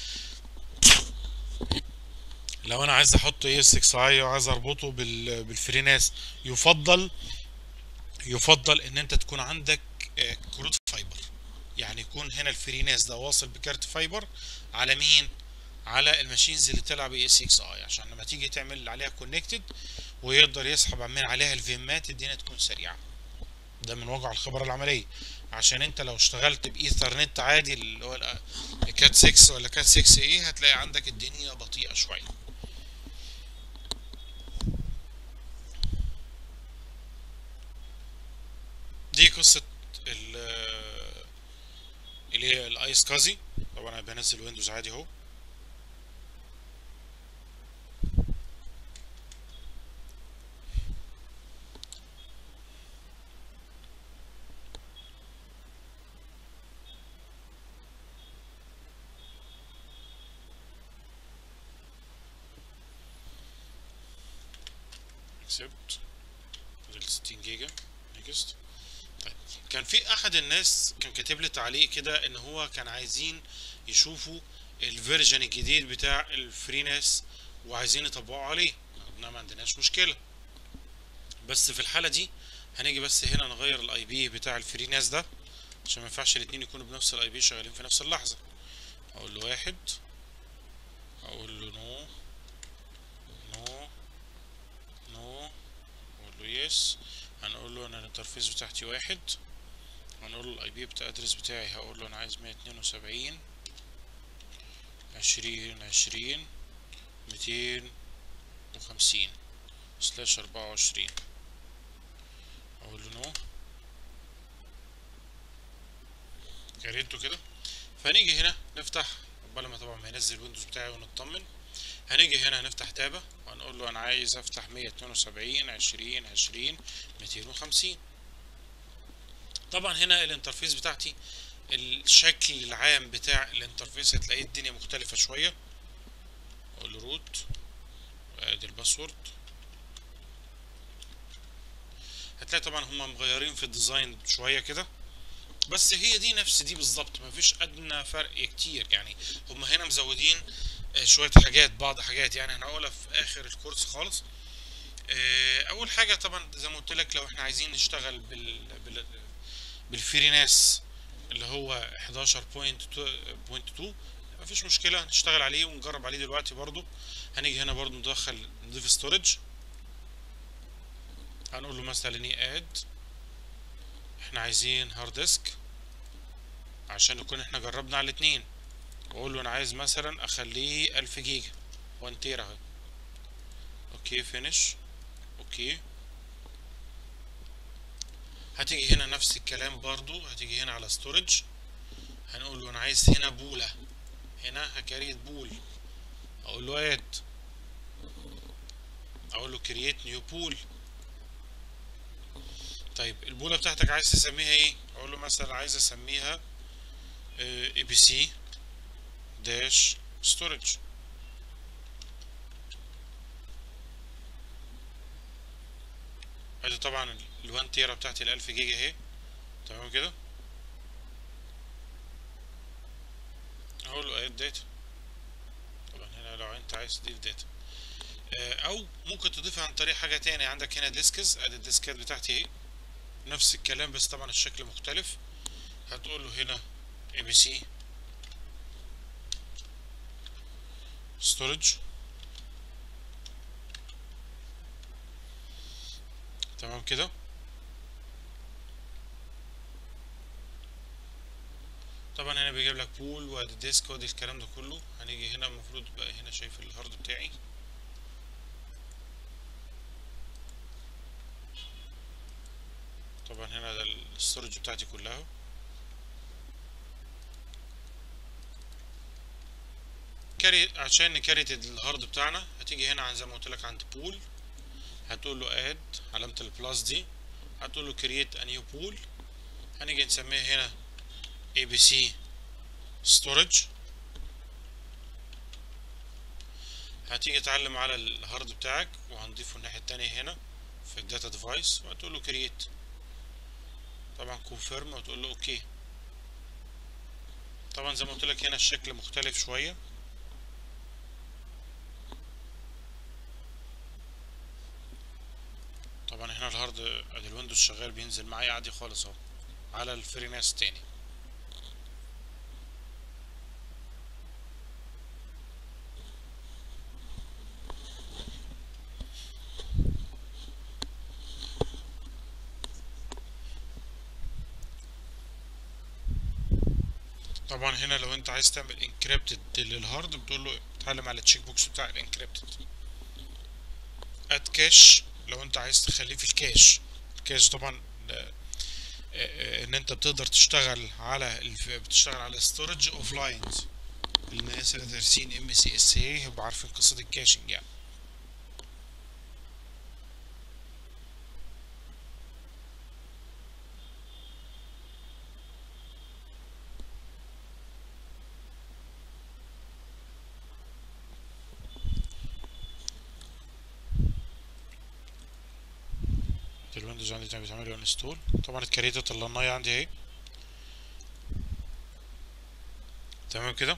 لو انا عايز احط اي اس اكس اي وعايز اربطه بالفريناس، يفضل ان انت تكون عندك كروت فايبر. يعني يكون هنا الفريناس ده واصل بكارت فايبر على مين؟ على الماشينز اللي تلعب اي اس اكس اي، عشان لما تيجي تعمل عليها كونكتد ويقدر يسحب من عليها الفيمات الدنيا تكون سريعه. ده من واقع الخبره العمليه. عشان انت لو اشتغلت بايثرنت عادي اللي هو كات 6 ولا كات 6 ايه، هتلاقي عندك الدنيا بطيئه شويه. دي قصه اللي هي الايس كازي. طبعا انا بنزل ويندوز عادي اهو. اكسبت، فاضل 60 جيجا، نيكست. طيب كان في احد الناس كان كاتب لي تعليق كده ان هو كان عايزين يشوفوا الفيرجن الجديد بتاع الفريناس وعايزين يطبقوا عليه. قلنا ما عندناش مشكله، بس في الحاله دي هنيجي بس هنا نغير الاي بي بتاع الفريناس ده عشان ما ينفعش الاتنين يكونوا بنفس الاي بي شغالين في نفس اللحظه. اقول له واحد، اقول له نو نو نو، اقول له يس. هنقول له انا الانترفيس بتاعتي واحد، هنقول له الاي بي بتاع الادرس بتاعي، هقول له انا عايز 172 20 250 سلاش 24. اقول له نو، كريته كده. فهنيجي هنا نفتح، قبل ما طبعا ما ينزل ويندوز بتاعي ونطمن، هنيجي هنا هنفتح تابة وهنقول له انا عايز افتح 172 20 250. طبعا هنا الانترفيس بتاعتي الشكل العام بتاع الانترفيس هتلاقيه الدنيا مختلفة شوية. اقول له روت وادي الباسورد. هتلاقي طبعا هما مغيرين في الديزاين شوية كده، بس هي دي نفس دي بالظبط، مفيش ادنى فرق كتير. يعني هما هنا مزودين شوية حاجات، بعض حاجات يعني هنقولها في اخر الكورس خالص. اول حاجة طبعا زي ما قلت لك، لو احنا عايزين نشتغل بالفريناس اللي هو 11.2 مفيش مشكلة نشتغل عليه ونجرب عليه دلوقتي برضو. هنيجي هنا برضو نضيف ستورج. هنقول له مثلا ايه اد، احنا عايزين هارد ديسك عشان نكون احنا جربنا على الاتنين. واقول له انا عايز مثلا اخليه 1000 جيجا 1 تيرا اهو. اوكي فينيش، اوكي. هتيجي هنا نفس الكلام برضو، هتيجي هنا على ستورج، هنقول له انا عايز هنا بولة، هنا هكريت بول. اقول له اد، اقول له كرييت نيو بول. طيب البولة بتاعتك عايز تسميها ايه؟ اقول له مثلا عايز اسميها اي بي سي داش ستورج. ادي طبعا ال1 تيرا بتاعتي ال1000 جيجا اهي. تمام كده. اقول له اد داتا. طبعا هنا لو انت عايز تضيف داتا، او ممكن تضيفها عن طريق حاجه تاني. عندك هنا ديسكس، ادي الديسكات بتاعتي اهي، نفس الكلام بس طبعا الشكل مختلف. هتقول له هنا اي بي سي ستورج. تمام كده. طبعا هنا بيجيب لك بول وادي ديسك وادي الكلام ده كله. هنيجي هنا المفروض بقى هنا شايف الهارد بتاعي. طبعا هنا ده الستورج بتاعتي كلها. كاري عشان نكريت الهارد بتاعنا، هتيجي هنا عن زي ما قلت لك عند بول، هتقول له اد علامة البلاس دي، هتقول له كرييت ا نيو بول. هنيجي نسميه هنا اي بي سي ستورج. هتيجي تعلم على الهارد بتاعك وهنضيفه الناحية التانية هنا في الداتا ديفايس، وهتقول له كرييت. طبعا كونفيرم وتقول له اوكي. طبعا زي ما قلت لك هنا الشكل مختلف شوية. طبعا هنا الهارد ادي الويندوز شغال بينزل معايا عادي خالص اهو على الفري ناس تاني. طبعا هنا لو انت عايز تعمل انكريبتد للهارد بتقول له اتعلم على التشيك بوكس بتاع الانكريبتد. اد كاش لو انت عايز تخليه في الكاش. الكاش طبعا ان انت بتقدر تشتغل على بتشتغل على ستورج اوف لاينز. الناس اللي دارسين ام سي اس اي يبقوا عارفين قصة الكاشنج يعني. الويندوز عندي بيتعمل له انستول. طبعا اتكريتت اللناية عندي اهي. تمام كده.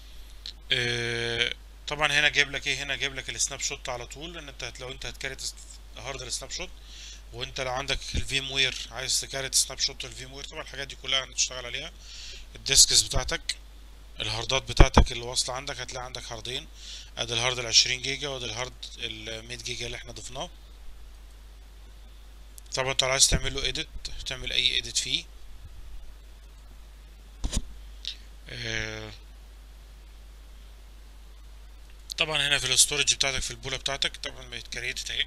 طبعا هنا جايب لك ايه، هنا جايب لك السناب شوت على طول، ان انت لو انت هتكريت هارد السناب شوت، وانت لو عندك الفيم وير عايز تكريت سناب شوت الفيم وير. طبعا الحاجات دي كلها هنشتغل عليها. الديسكس بتاعتك، الهاردات بتاعتك اللي واصله عندك، هتلاقي عندك هاردين. ادي الهارد ال20 جيجا وادي الهارد ال100 جيجا اللي احنا ضفناه. طبعا انت لو عايز تعمل له اديت تعمل اي اديت فيه. آه، طبعا هنا في الاستورج بتاعتك في البوله بتاعتك طبعا بيتكريت اهي.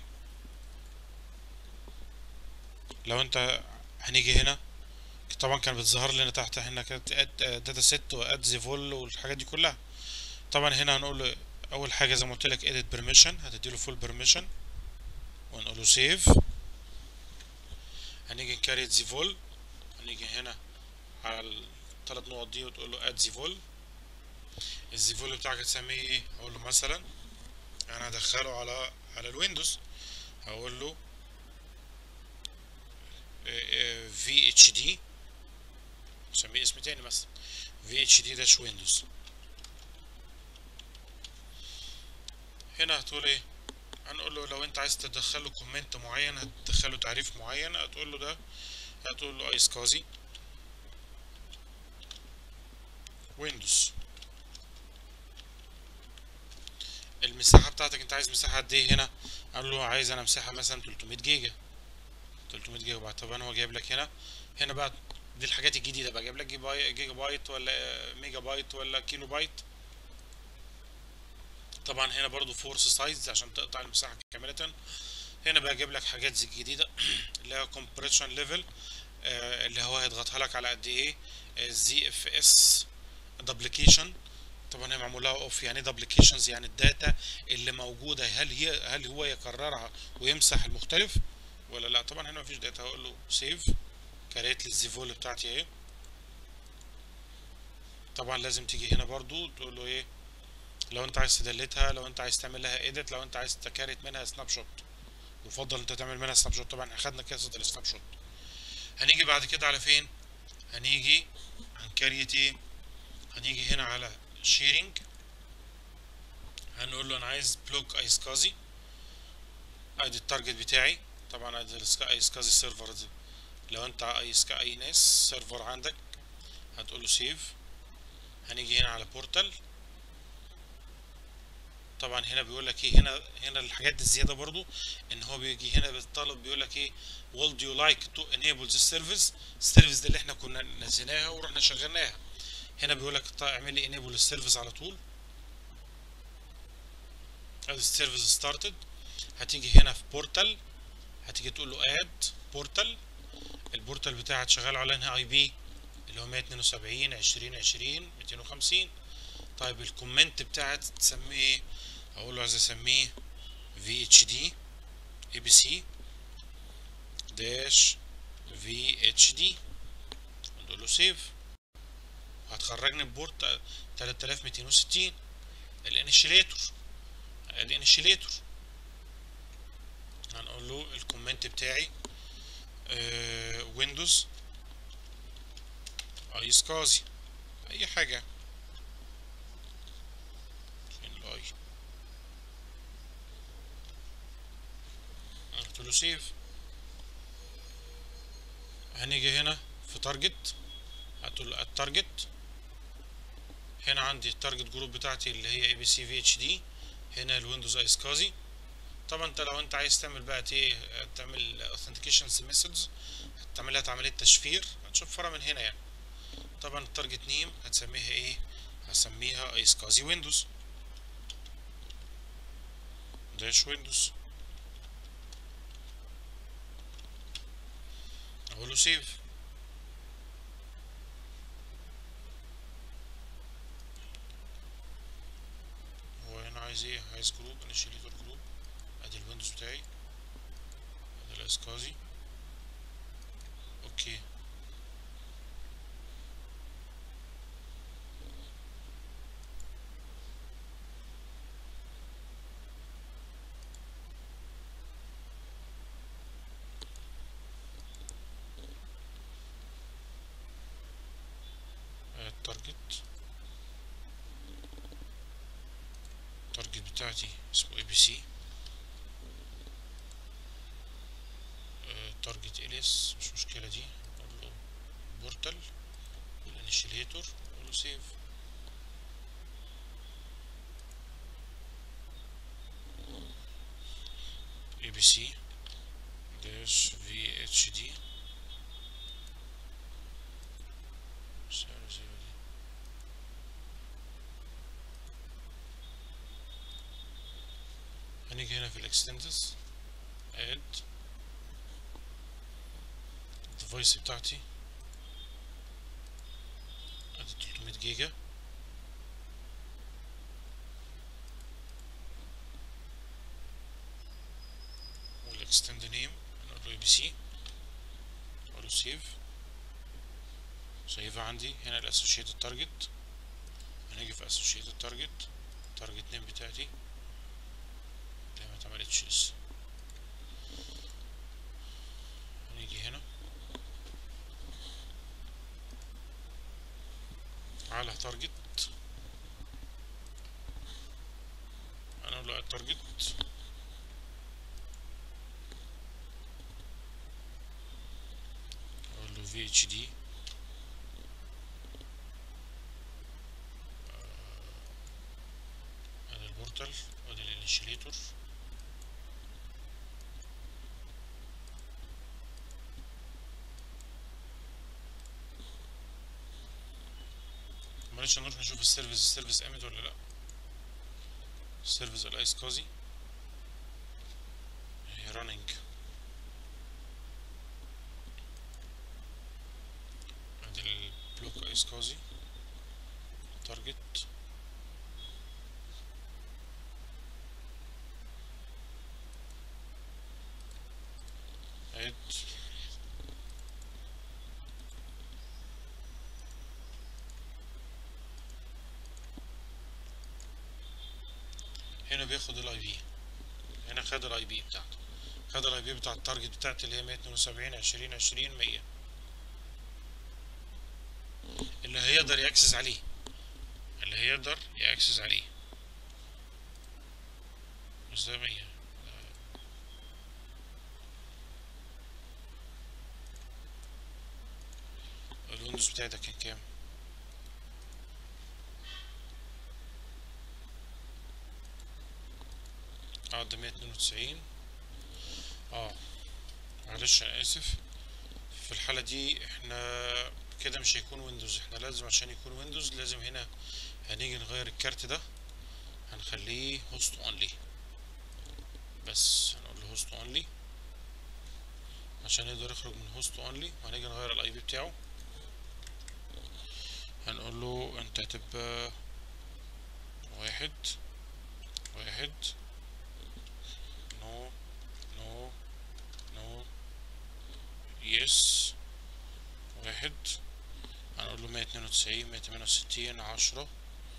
لو انت هنيجي هنا طبعا كان بتظهر لنا تحت هنا كانت اد داتا سيت واد زيفول والحاجات دي كلها. طبعا هنا هنقول له اول حاجه زي ما قلت لك اديت بيرميشن، هتديله فول بيرميشن ونقول له سيف. هنيجي نكريت زيفول، هنيجي هنا على الثلاث نقط دي وتقول له اد زيفول. الزيفول بتاعك هتسميه ايه؟ اقول له مثلا انا هدخله على الويندوز، هقول له في اتش دي، نسميه اسم تاني مثلا في اتش دي داش ويندوز. هنا هتقول ايه؟ هنقول له لو انت عايز تدخله كومنت معين، هتدخله تعريف معين، هتقول له ده، هتقول له ايس كازي ويندوز. المساحة بتاعتك انت عايز مساحة قد ايه هنا؟ قال له عايز انا مساحة مثلا 300 جيجا. 300 جيجا بايت. طبعا هو جايب لك هنا بقى دي الحاجات الجديدة بقى، جايب لك جيجا بايت ولا ميجا بايت ولا كيلو بايت. طبعا هنا برضو فورس سايز عشان تقطع المساحة كاملة. هنا بقى جايب لك حاجات جديدة اللي هي كومبريشن ليفل، اللي هو هيضغطها لك على قد ايه. زي اف اس دبليكيشن. طبعا هي معمول لها اوف. يعني ايه دبليكيشنز؟ يعني الداتا اللي موجوده هل هو يكررها ويمسح المختلف ولا لا. طبعا هنا مفيش داتا. هقول له سيف. كريت لي الزيفول بتاعتي اهي. طبعا لازم تيجي هنا برضو تقول له ايه، لو انت عايز تدلتها، لو انت عايز تعمل لها ايديت، لو انت عايز تكريت منها سناب شوت. يفضل انت تعمل منها سناب شوت. طبعا اخدنا قصه السناب شوت. هنيجي بعد كده على فين؟ هنيجي هنكريت ايه؟ هنيجي هنا على شيرنج، هنقول له انا عايز بلوك ايسكازي، ادي التارجت بتاعي. طبعا ادي ايسكازي سيرفر دي، لو انت اي ناس سيرفر عندك هتقول له سيف. هنيجي هنا على بورتال. طبعا هنا بيقول لك ايه، هنا الحاجات الزياده برضو، ان هو بيجي هنا بالطلب بيقول لك ايه would you like to enable the service. السيرفيس دي اللي احنا كنا نزلناها ورحنا شغلناها. هنا بيقول لك اعمل لي enable السيرفيس على طول. ادي السيرفيس ستارتد. هتيجي هنا في بورتال، هتيجي تقول له اد بورتال. البورتال بتاعك شغال على انهي اي بي؟ اللي هو 172 20 20 250. طيب الكومنت بتاعك تسميه ايه؟ اقول له عايز اسميه VHD ABC داش VHD، نقول له سيف. هتخرجني ببورت 3260 الانيشيليتور. الانيشيليتور هنقول له الكومنت بتاعي ويندوز ايسكازي، اي حاجه. فين الاي؟ قلت له سيف. هنيجي هنا في تارجت، هتقول له التارجت. هنا عندي التارجت جروب بتاعتي اللي هي اي بي سي في اتش دي، هنا الويندوز ايسكازي. طبعا انت لو انت عايز تعمل بقى ايه، تعمل authentication methods، هتعملها عمليه تشفير، هتشفرها من هنا يعني. طبعا التارجت نيم هتسميها ايه؟ هسميها ايسكازي ويندوز داش ويندوز. اقول له سيف. هو هنا عايز ايه؟ عايز جروب انيشيليتور جروب. ادي الويندوز بتاعي، ادي الايسكازي. اوكي. التارجت بتاعتي اسمه اي بي سي. تارجت اليس مش مشكلة دي. اقول له بورتال والانيشيليتور، اقول له سيف. اي بي سي داش في اتش دي. هنيجي هنا في الاكستندز، اد الديفايس بتاعتي ادي 300 جيجا. والاكستند نيم هنقول له اي بي سي، اقول له سيف. سيفها عندي هنا الاسوشيتد تارجت. هنيجي في اسوشيتد تارجت، التارجت نيم بتاعتي اللي ما اتعملتش لسه. هنيجي هنا على تارجت، هنقول له التارجت اقول له في اتش دي ادي البورتال وادي الانيشيليتور. معلش نروح نشوف السيرفيس قامت ولا لا. السيرفيس الايسكازي هي رانينج. ادي البلوك ايسكازي تارجت. اد هنا بياخد الاي بي، هنا خد الاي بي بتاعته، هذا الاي بي بتاع التارجت بتاعتي اللي هي 172.20.20.100 اللي هيقدر ياكسس عليه، مش ده 100. الويندوز بتاعي ده كان كام؟ ده 192. معلش انا اسف. في الحالة دي احنا كده مش هيكون ويندوز، احنا لازم عشان يكون ويندوز لازم هنا هنيجي نغير الكارت ده، هنخليه هوست اونلي، بس هنقول له هوست اونلي عشان يقدر يخرج من هوست اونلي، وهنيجي نغير الاي بي بتاعه، هنقول له انت هتبقى 1 نو نو نو يس 1. هنقول له 192.168.10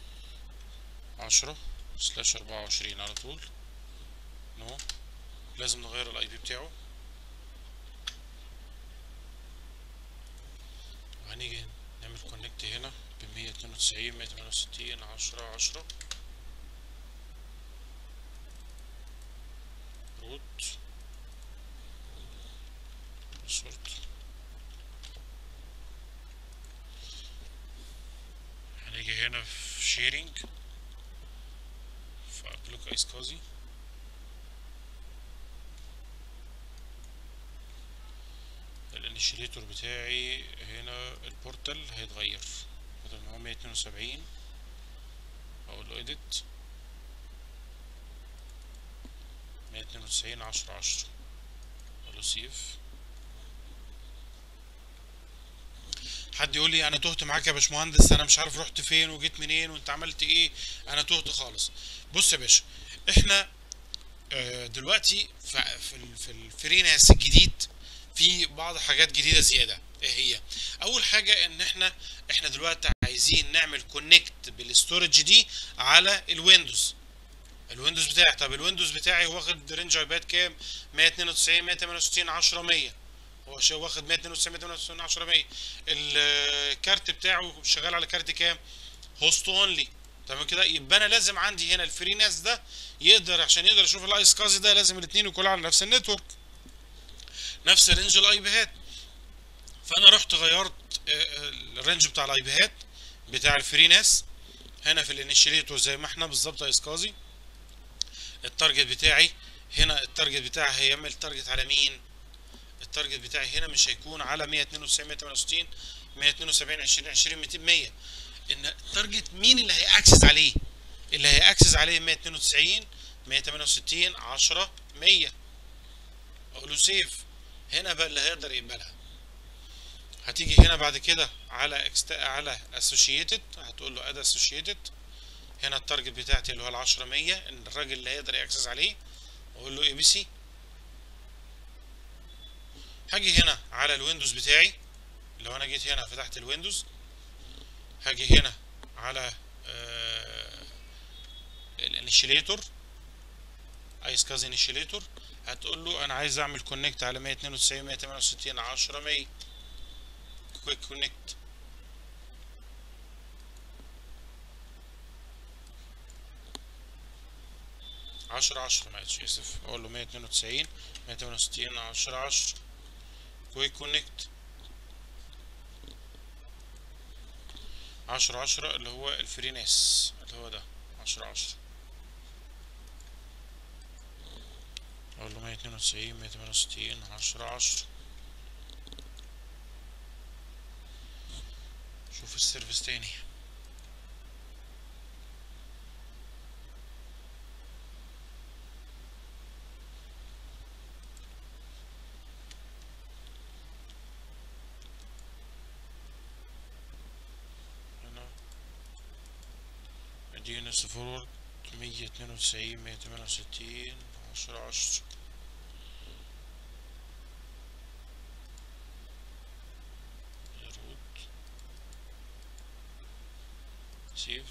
10/24 على طول. نو لازم نغير الاي بي بتاعه، وهنيجي نعمل كونكت هنا ب192.168.10 روت سورت. هنيجي هنا في شيرنج في ابلوك ايسكازي، الانيشيليتور بتاعي هنا البورتال هيتغير، بدل ما هو 172 اقول له اديت 192.10.10 اقول له سيف. حد يقول لي انا تهت معاك يا باشمهندس، انا مش عارف رحت فين وجيت منين وانت عملت ايه، انا تهت خالص. بص يا باشا، احنا دلوقتي في الفريناس الجديد في بعض حاجات جديده زياده. ايه هي؟ اول حاجه ان احنا دلوقتي عايزين نعمل كونكت بالاستورج دي على الويندوز بتاعي. طب الويندوز بتاعي واخد رينج ايباد كام؟ 192.168.10.100، هو واخد 192.168.10.100. الكارت بتاعه شغال على كارت كام؟ هوست اونلي. تمام كده، يبقى انا لازم عندي هنا الفري ناس ده يقدر، عشان يقدر يشوف الايس كازي ده لازم الاثنين يكونوا على نفس النتورك، نفس رينج الاي بيهات. فانا رحت غيرت الرينج بتاع الاي بيهات بتاع الفري ناس هنا في الانيشيليتور زي ما احنا بالظبط ايس كازي. التارجت بتاعي هنا، التارجت بتاعي هيعمل تارجت على مين؟ التارجت بتاعي هنا مش هيكون على 192.168 172.20.20 200 ان التارجت مين اللي هيأكسس عليه؟ اللي هيأكسس عليه 192 168 10 100. اقول له سيف. هنا بقى اللي هيقدر يقبلها هتيجي هنا بعد كده على اسوشيتد، هتقول له اد اسوشيتد. هنا التارجت بتاعتي اللي هو ال 10 100 ان الراجل اللي هيقدر يأكسس عليه، اقول له اي بي سي. هاجي هنا على الويندوز بتاعي، لو انا جيت هنا فتحت الويندوز هاجي هنا على الانيشيليتور ايس كاز انيشيليتور، هتقول له انا عايز اعمل كونكت على 192.168.10.100 كويك كونكت. معلش اسف، اقول له 192.168.10.10 كويك كونكت 10 اللي هو الفري ناس اللي هو ده 10 اقول له 192.168.10.10. شوف السيرفيس تاني. هنا ادينا فورورد 192.168.10.10 روت سيف.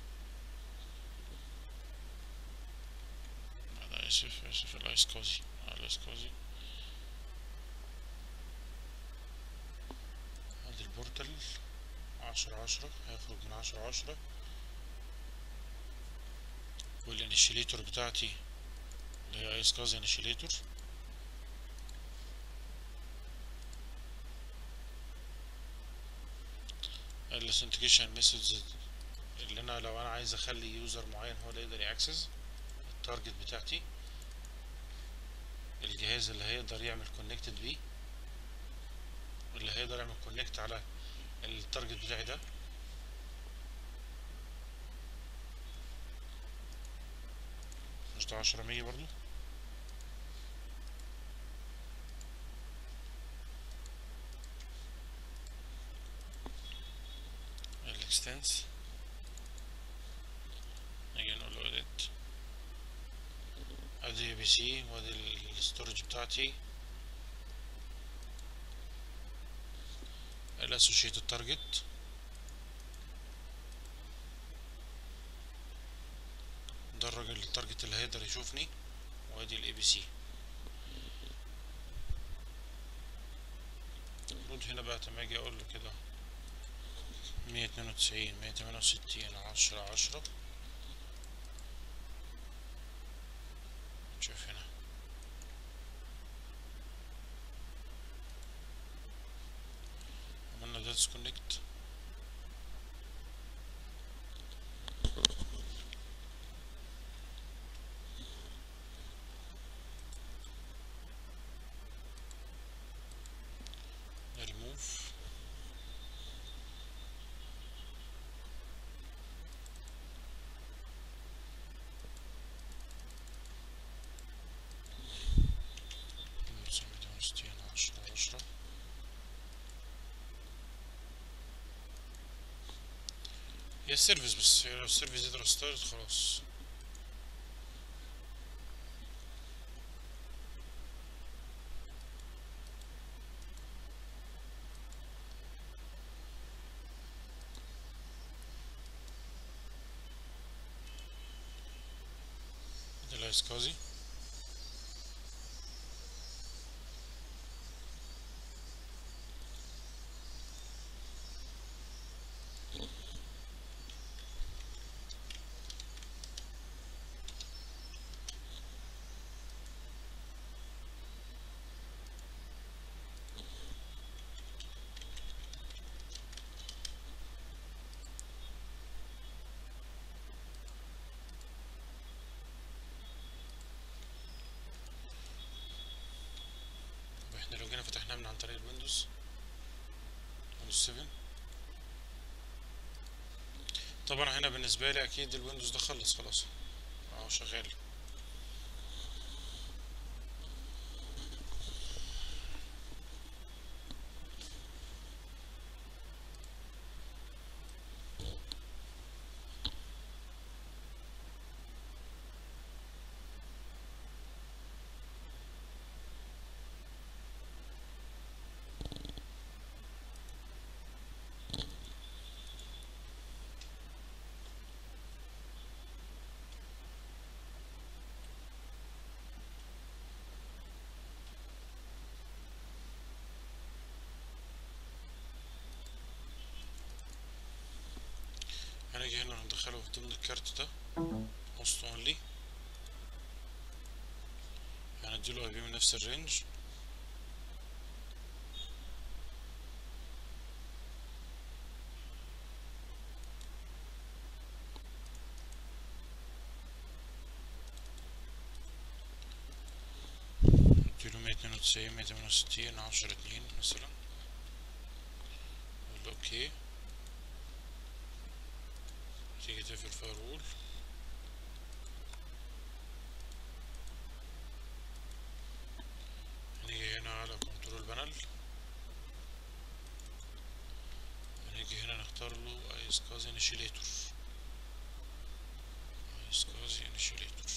هذا اسف الايس كوزي الاسكوزي. ادي البورتال 10/10 هيخرج من 10/10. والانيشيليتور بتاعتي اللي هي اسكوزي انيشيليتور. الاثنتيكيشن ميثودز اللي انا لو انا عايز اخلي يوزر معين هو اللي يقدر ياكسس التارجت بتاعتي، الجهاز اللي هيقدر يعمل كونكتد بيه، اللي هيقدر يعمل كونكت على التارجت بتاعي ده. مش ده 10/100 برضو. الاكستنس نيجي نقول له edit. ادي بي سي وادي الستورج بتاعتي، الاسوشيتد تارجت، ده الراجل التارجت اللي هيقدر يشوفني، وادي الاي بي سي. المفروض هنا بقى لما اجي اقول له كده 192 168 10/10. شوف هنا عملنا ديسكونكت. ريموف. هي السيرفيس بس، لو السيرفيس يقدر ستارت خلاص. ده الاسكازي. احنا لو جينا فتحناه من عن طريق الويندوز 7، طبعا هنا بالنسبه لي اكيد الويندوز ده خلص خلاص اهو شغال. هنيجي هنا ندخله ضمن الكارت ده host only، هنديله IP من نفس الرينج. نديله 192 168 10/2 مثلا، نقول له اوكي. تيجي تقفل فايرول، هنيجي هنا على كنترول بانل، هنيجي هنا نختار له اسكازي انيشيليتور. اسكازي انيشيليتور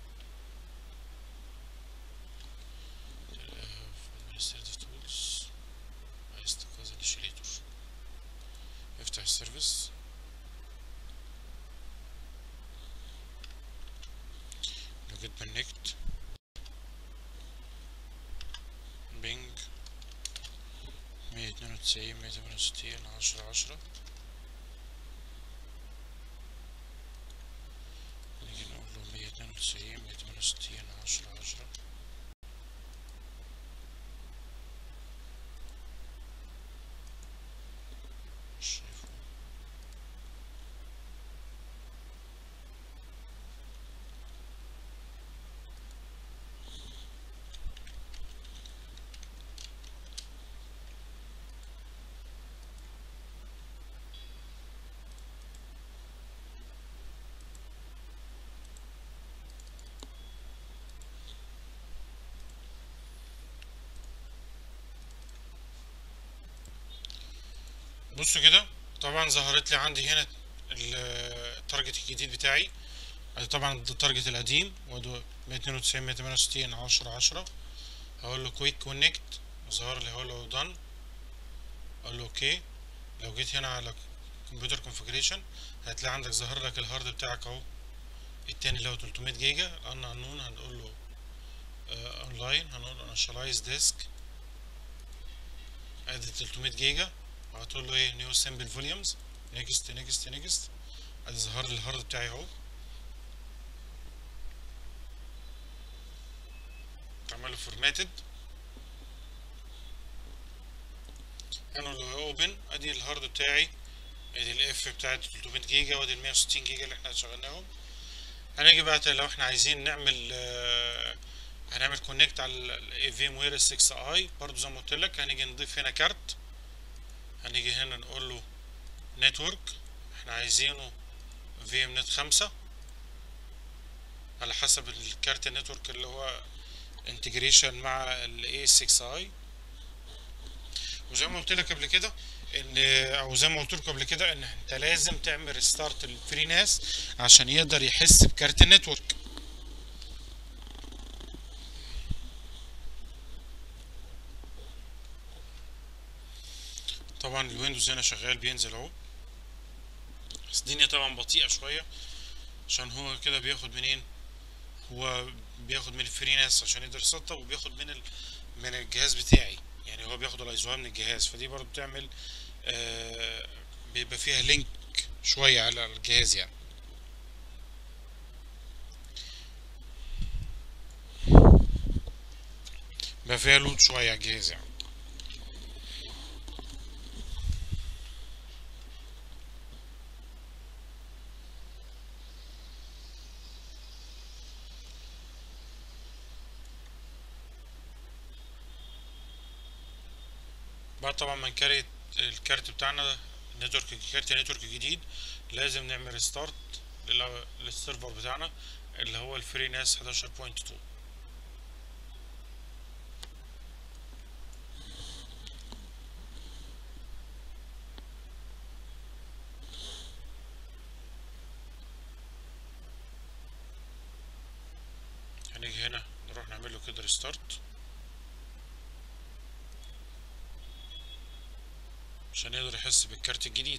administrative tools اسكازي انيشيليتور. افتح السيرفيس، لو جيت بنكت 92 168 10 نيجي نقول له 192 168 10 مش شايفه. بصوا كده، طبعا ظهرت لي عندي هنا التارجت الجديد بتاعي. طبعا ده التارجت القديم وده 192 168 10 هقول له كويك كونكت، ظهر لي هقول له دان، اقول له اوكي. لو جيت هنا على كمبيوتر كونفيجريشن هتلاقي عندك ظهر لك الهارد بتاعك اهو التاني اللي هو 300 جيجا انا قانون. هنقول له اونلاين، هنقول له انشالايز ديسك، ادي 300 جيجا، وهتقول له ايه نيو سمبل فوليومز، نيكست نيكست نيكست. ادي ظهر لي الهارد بتاعي اهو، عمل له فورماتد. هنقول له اوبن، ادي الهارد بتاعي، ادي الاف بتاعت 300 جيجا وادي ال 160 جيجا اللي احنا شغلناهم. هنيجي بقى لو احنا عايزين نعمل هنعمل كونكت على الفيم وير 6 اي برضو زي ما قلت لك. هنيجي نضيف هنا كارت، هنيجي هنا نقول له نتورك، احنا عايزينه في ام نت 5 على حسب الكارت النتورك اللي هو انتجريشن مع الاي 6 اي. وزي ما قلت لك قبل كده ان، او زي ما قلت لكم قبل كده، ان انت لازم تعمل ريستارت للفري ناس عشان يقدر يحس بكارت النتورك. طبعا الويندوز هنا شغال بينزل اهو، بس الدنيا طبعا بطيئة شوية عشان هو كده بياخد منين، هو بياخد من الفري ناس عشان يقدر يسطب، وبياخد من الجهاز بتاعي، يعني هو بياخد الايزوها من الجهاز. فدي برضو بتعمل بيبقى فيها لينك شوية على الجهاز يعني. بيبقى فيها لود شوية على الجهاز يعني. بعد طبعا ما نكريت الكارت بتاعنا كارت نتورك جديد، لازم نعمل ريستارت للسيرفر بتاعنا اللي هو الفري ناس 11.2. هنيجي هنا نروح نعمل له كده ريستارت عشان يقدر يحس بالكارت الجديد.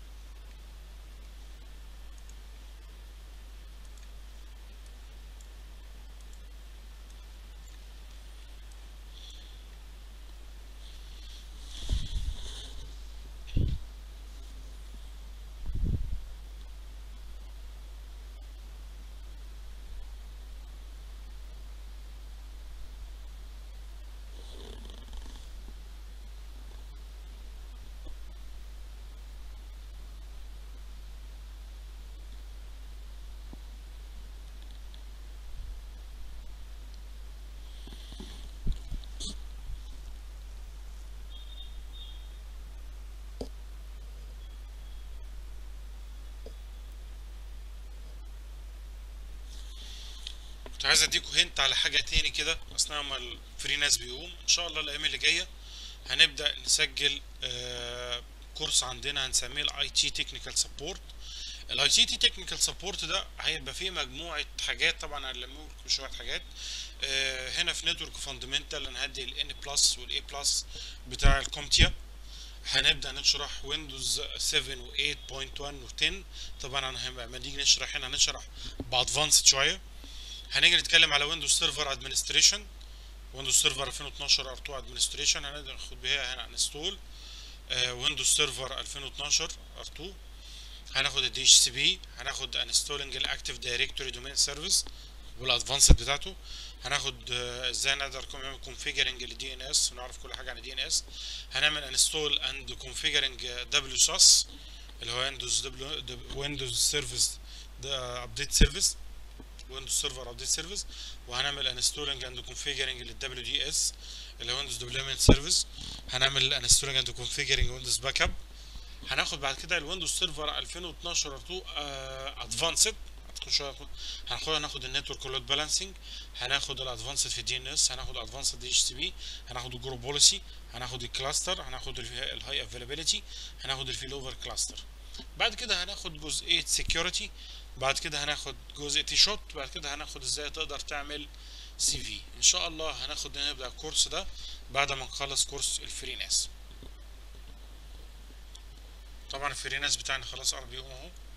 كنت عايز اديكوا هنت على حاجة تاني كده اثناء ما الفري ناس بيقوم. ان شاء الله الايام اللي جاية هنبدأ نسجل كورس عندنا هنسميه الاي تي تكنيكال سبورت. الاي تي تكنيكال سبورت ده هيبقى فيه مجموعة حاجات، طبعا هنلملكوا شوية حاجات. هنا في نتورك فاندمنتال هنهدي الان بلس والاي بلس بتاع الكومتيا. هنبدأ نشرح ويندوز 7 و 8.1 و 10. طبعا لما نيجي نشرح هنا هنشرح بادفانسد شوية. هنيجي نتكلم على ويندوز سيرفر ادمنستريشن، ويندوز سيرفر 2012 ار 2 ادمنستريشن، هناخد بيها هنا انستول. ويندوز سيرفر 2012 R2. هناخد الدي اتش سي بي، هناخد انستولنج الاكتيف دايركتوري دومين سيرفيس والادفانسد بتاعته، هناخد ازاي نقدر نعمل كونفيجرنج للدي ان اس ونعرف كل حاجه عن الدي ان اس، هنعمل انستول اند كونفيجرنج دبليو ساس اللي هو ويندوز سيرفيس ابديت سيرفيس، ويندوز سيرفر ابديت سيرفيس، وهنعمل انستولنج اند كونفيجرنج للدبليو دي اس اللي هو ويندوز ديفلوبمنت سيرفيس، هنعمل انستولنج اند كونفيجرنج ويندوز باك اب. هناخد بعد كده الويندوز سيرفر 2012 2 ادفانسد، هناخد النتورك لود بالانسنج، هناخد الادفانسد في الدي ان اس، هناخد ادفانسد دي اتش سي بي، هناخد الجروب بوليسي، هناخد الكلاستر، هناخد الهاي افيلابيلتي، هناخد الفيل اوفر كلاستر. بعد كده هناخد جزئيه سكيورتي، بعد كده هناخد جزء تي شوت، بعد كده هناخد ازاي تقدر تعمل سي في. ان شاء الله نبدا الكورس ده بعد ما نخلص كورس الفري ناس. طبعا الفري ناس بتاعنا خلاص قرب يقوم اهو.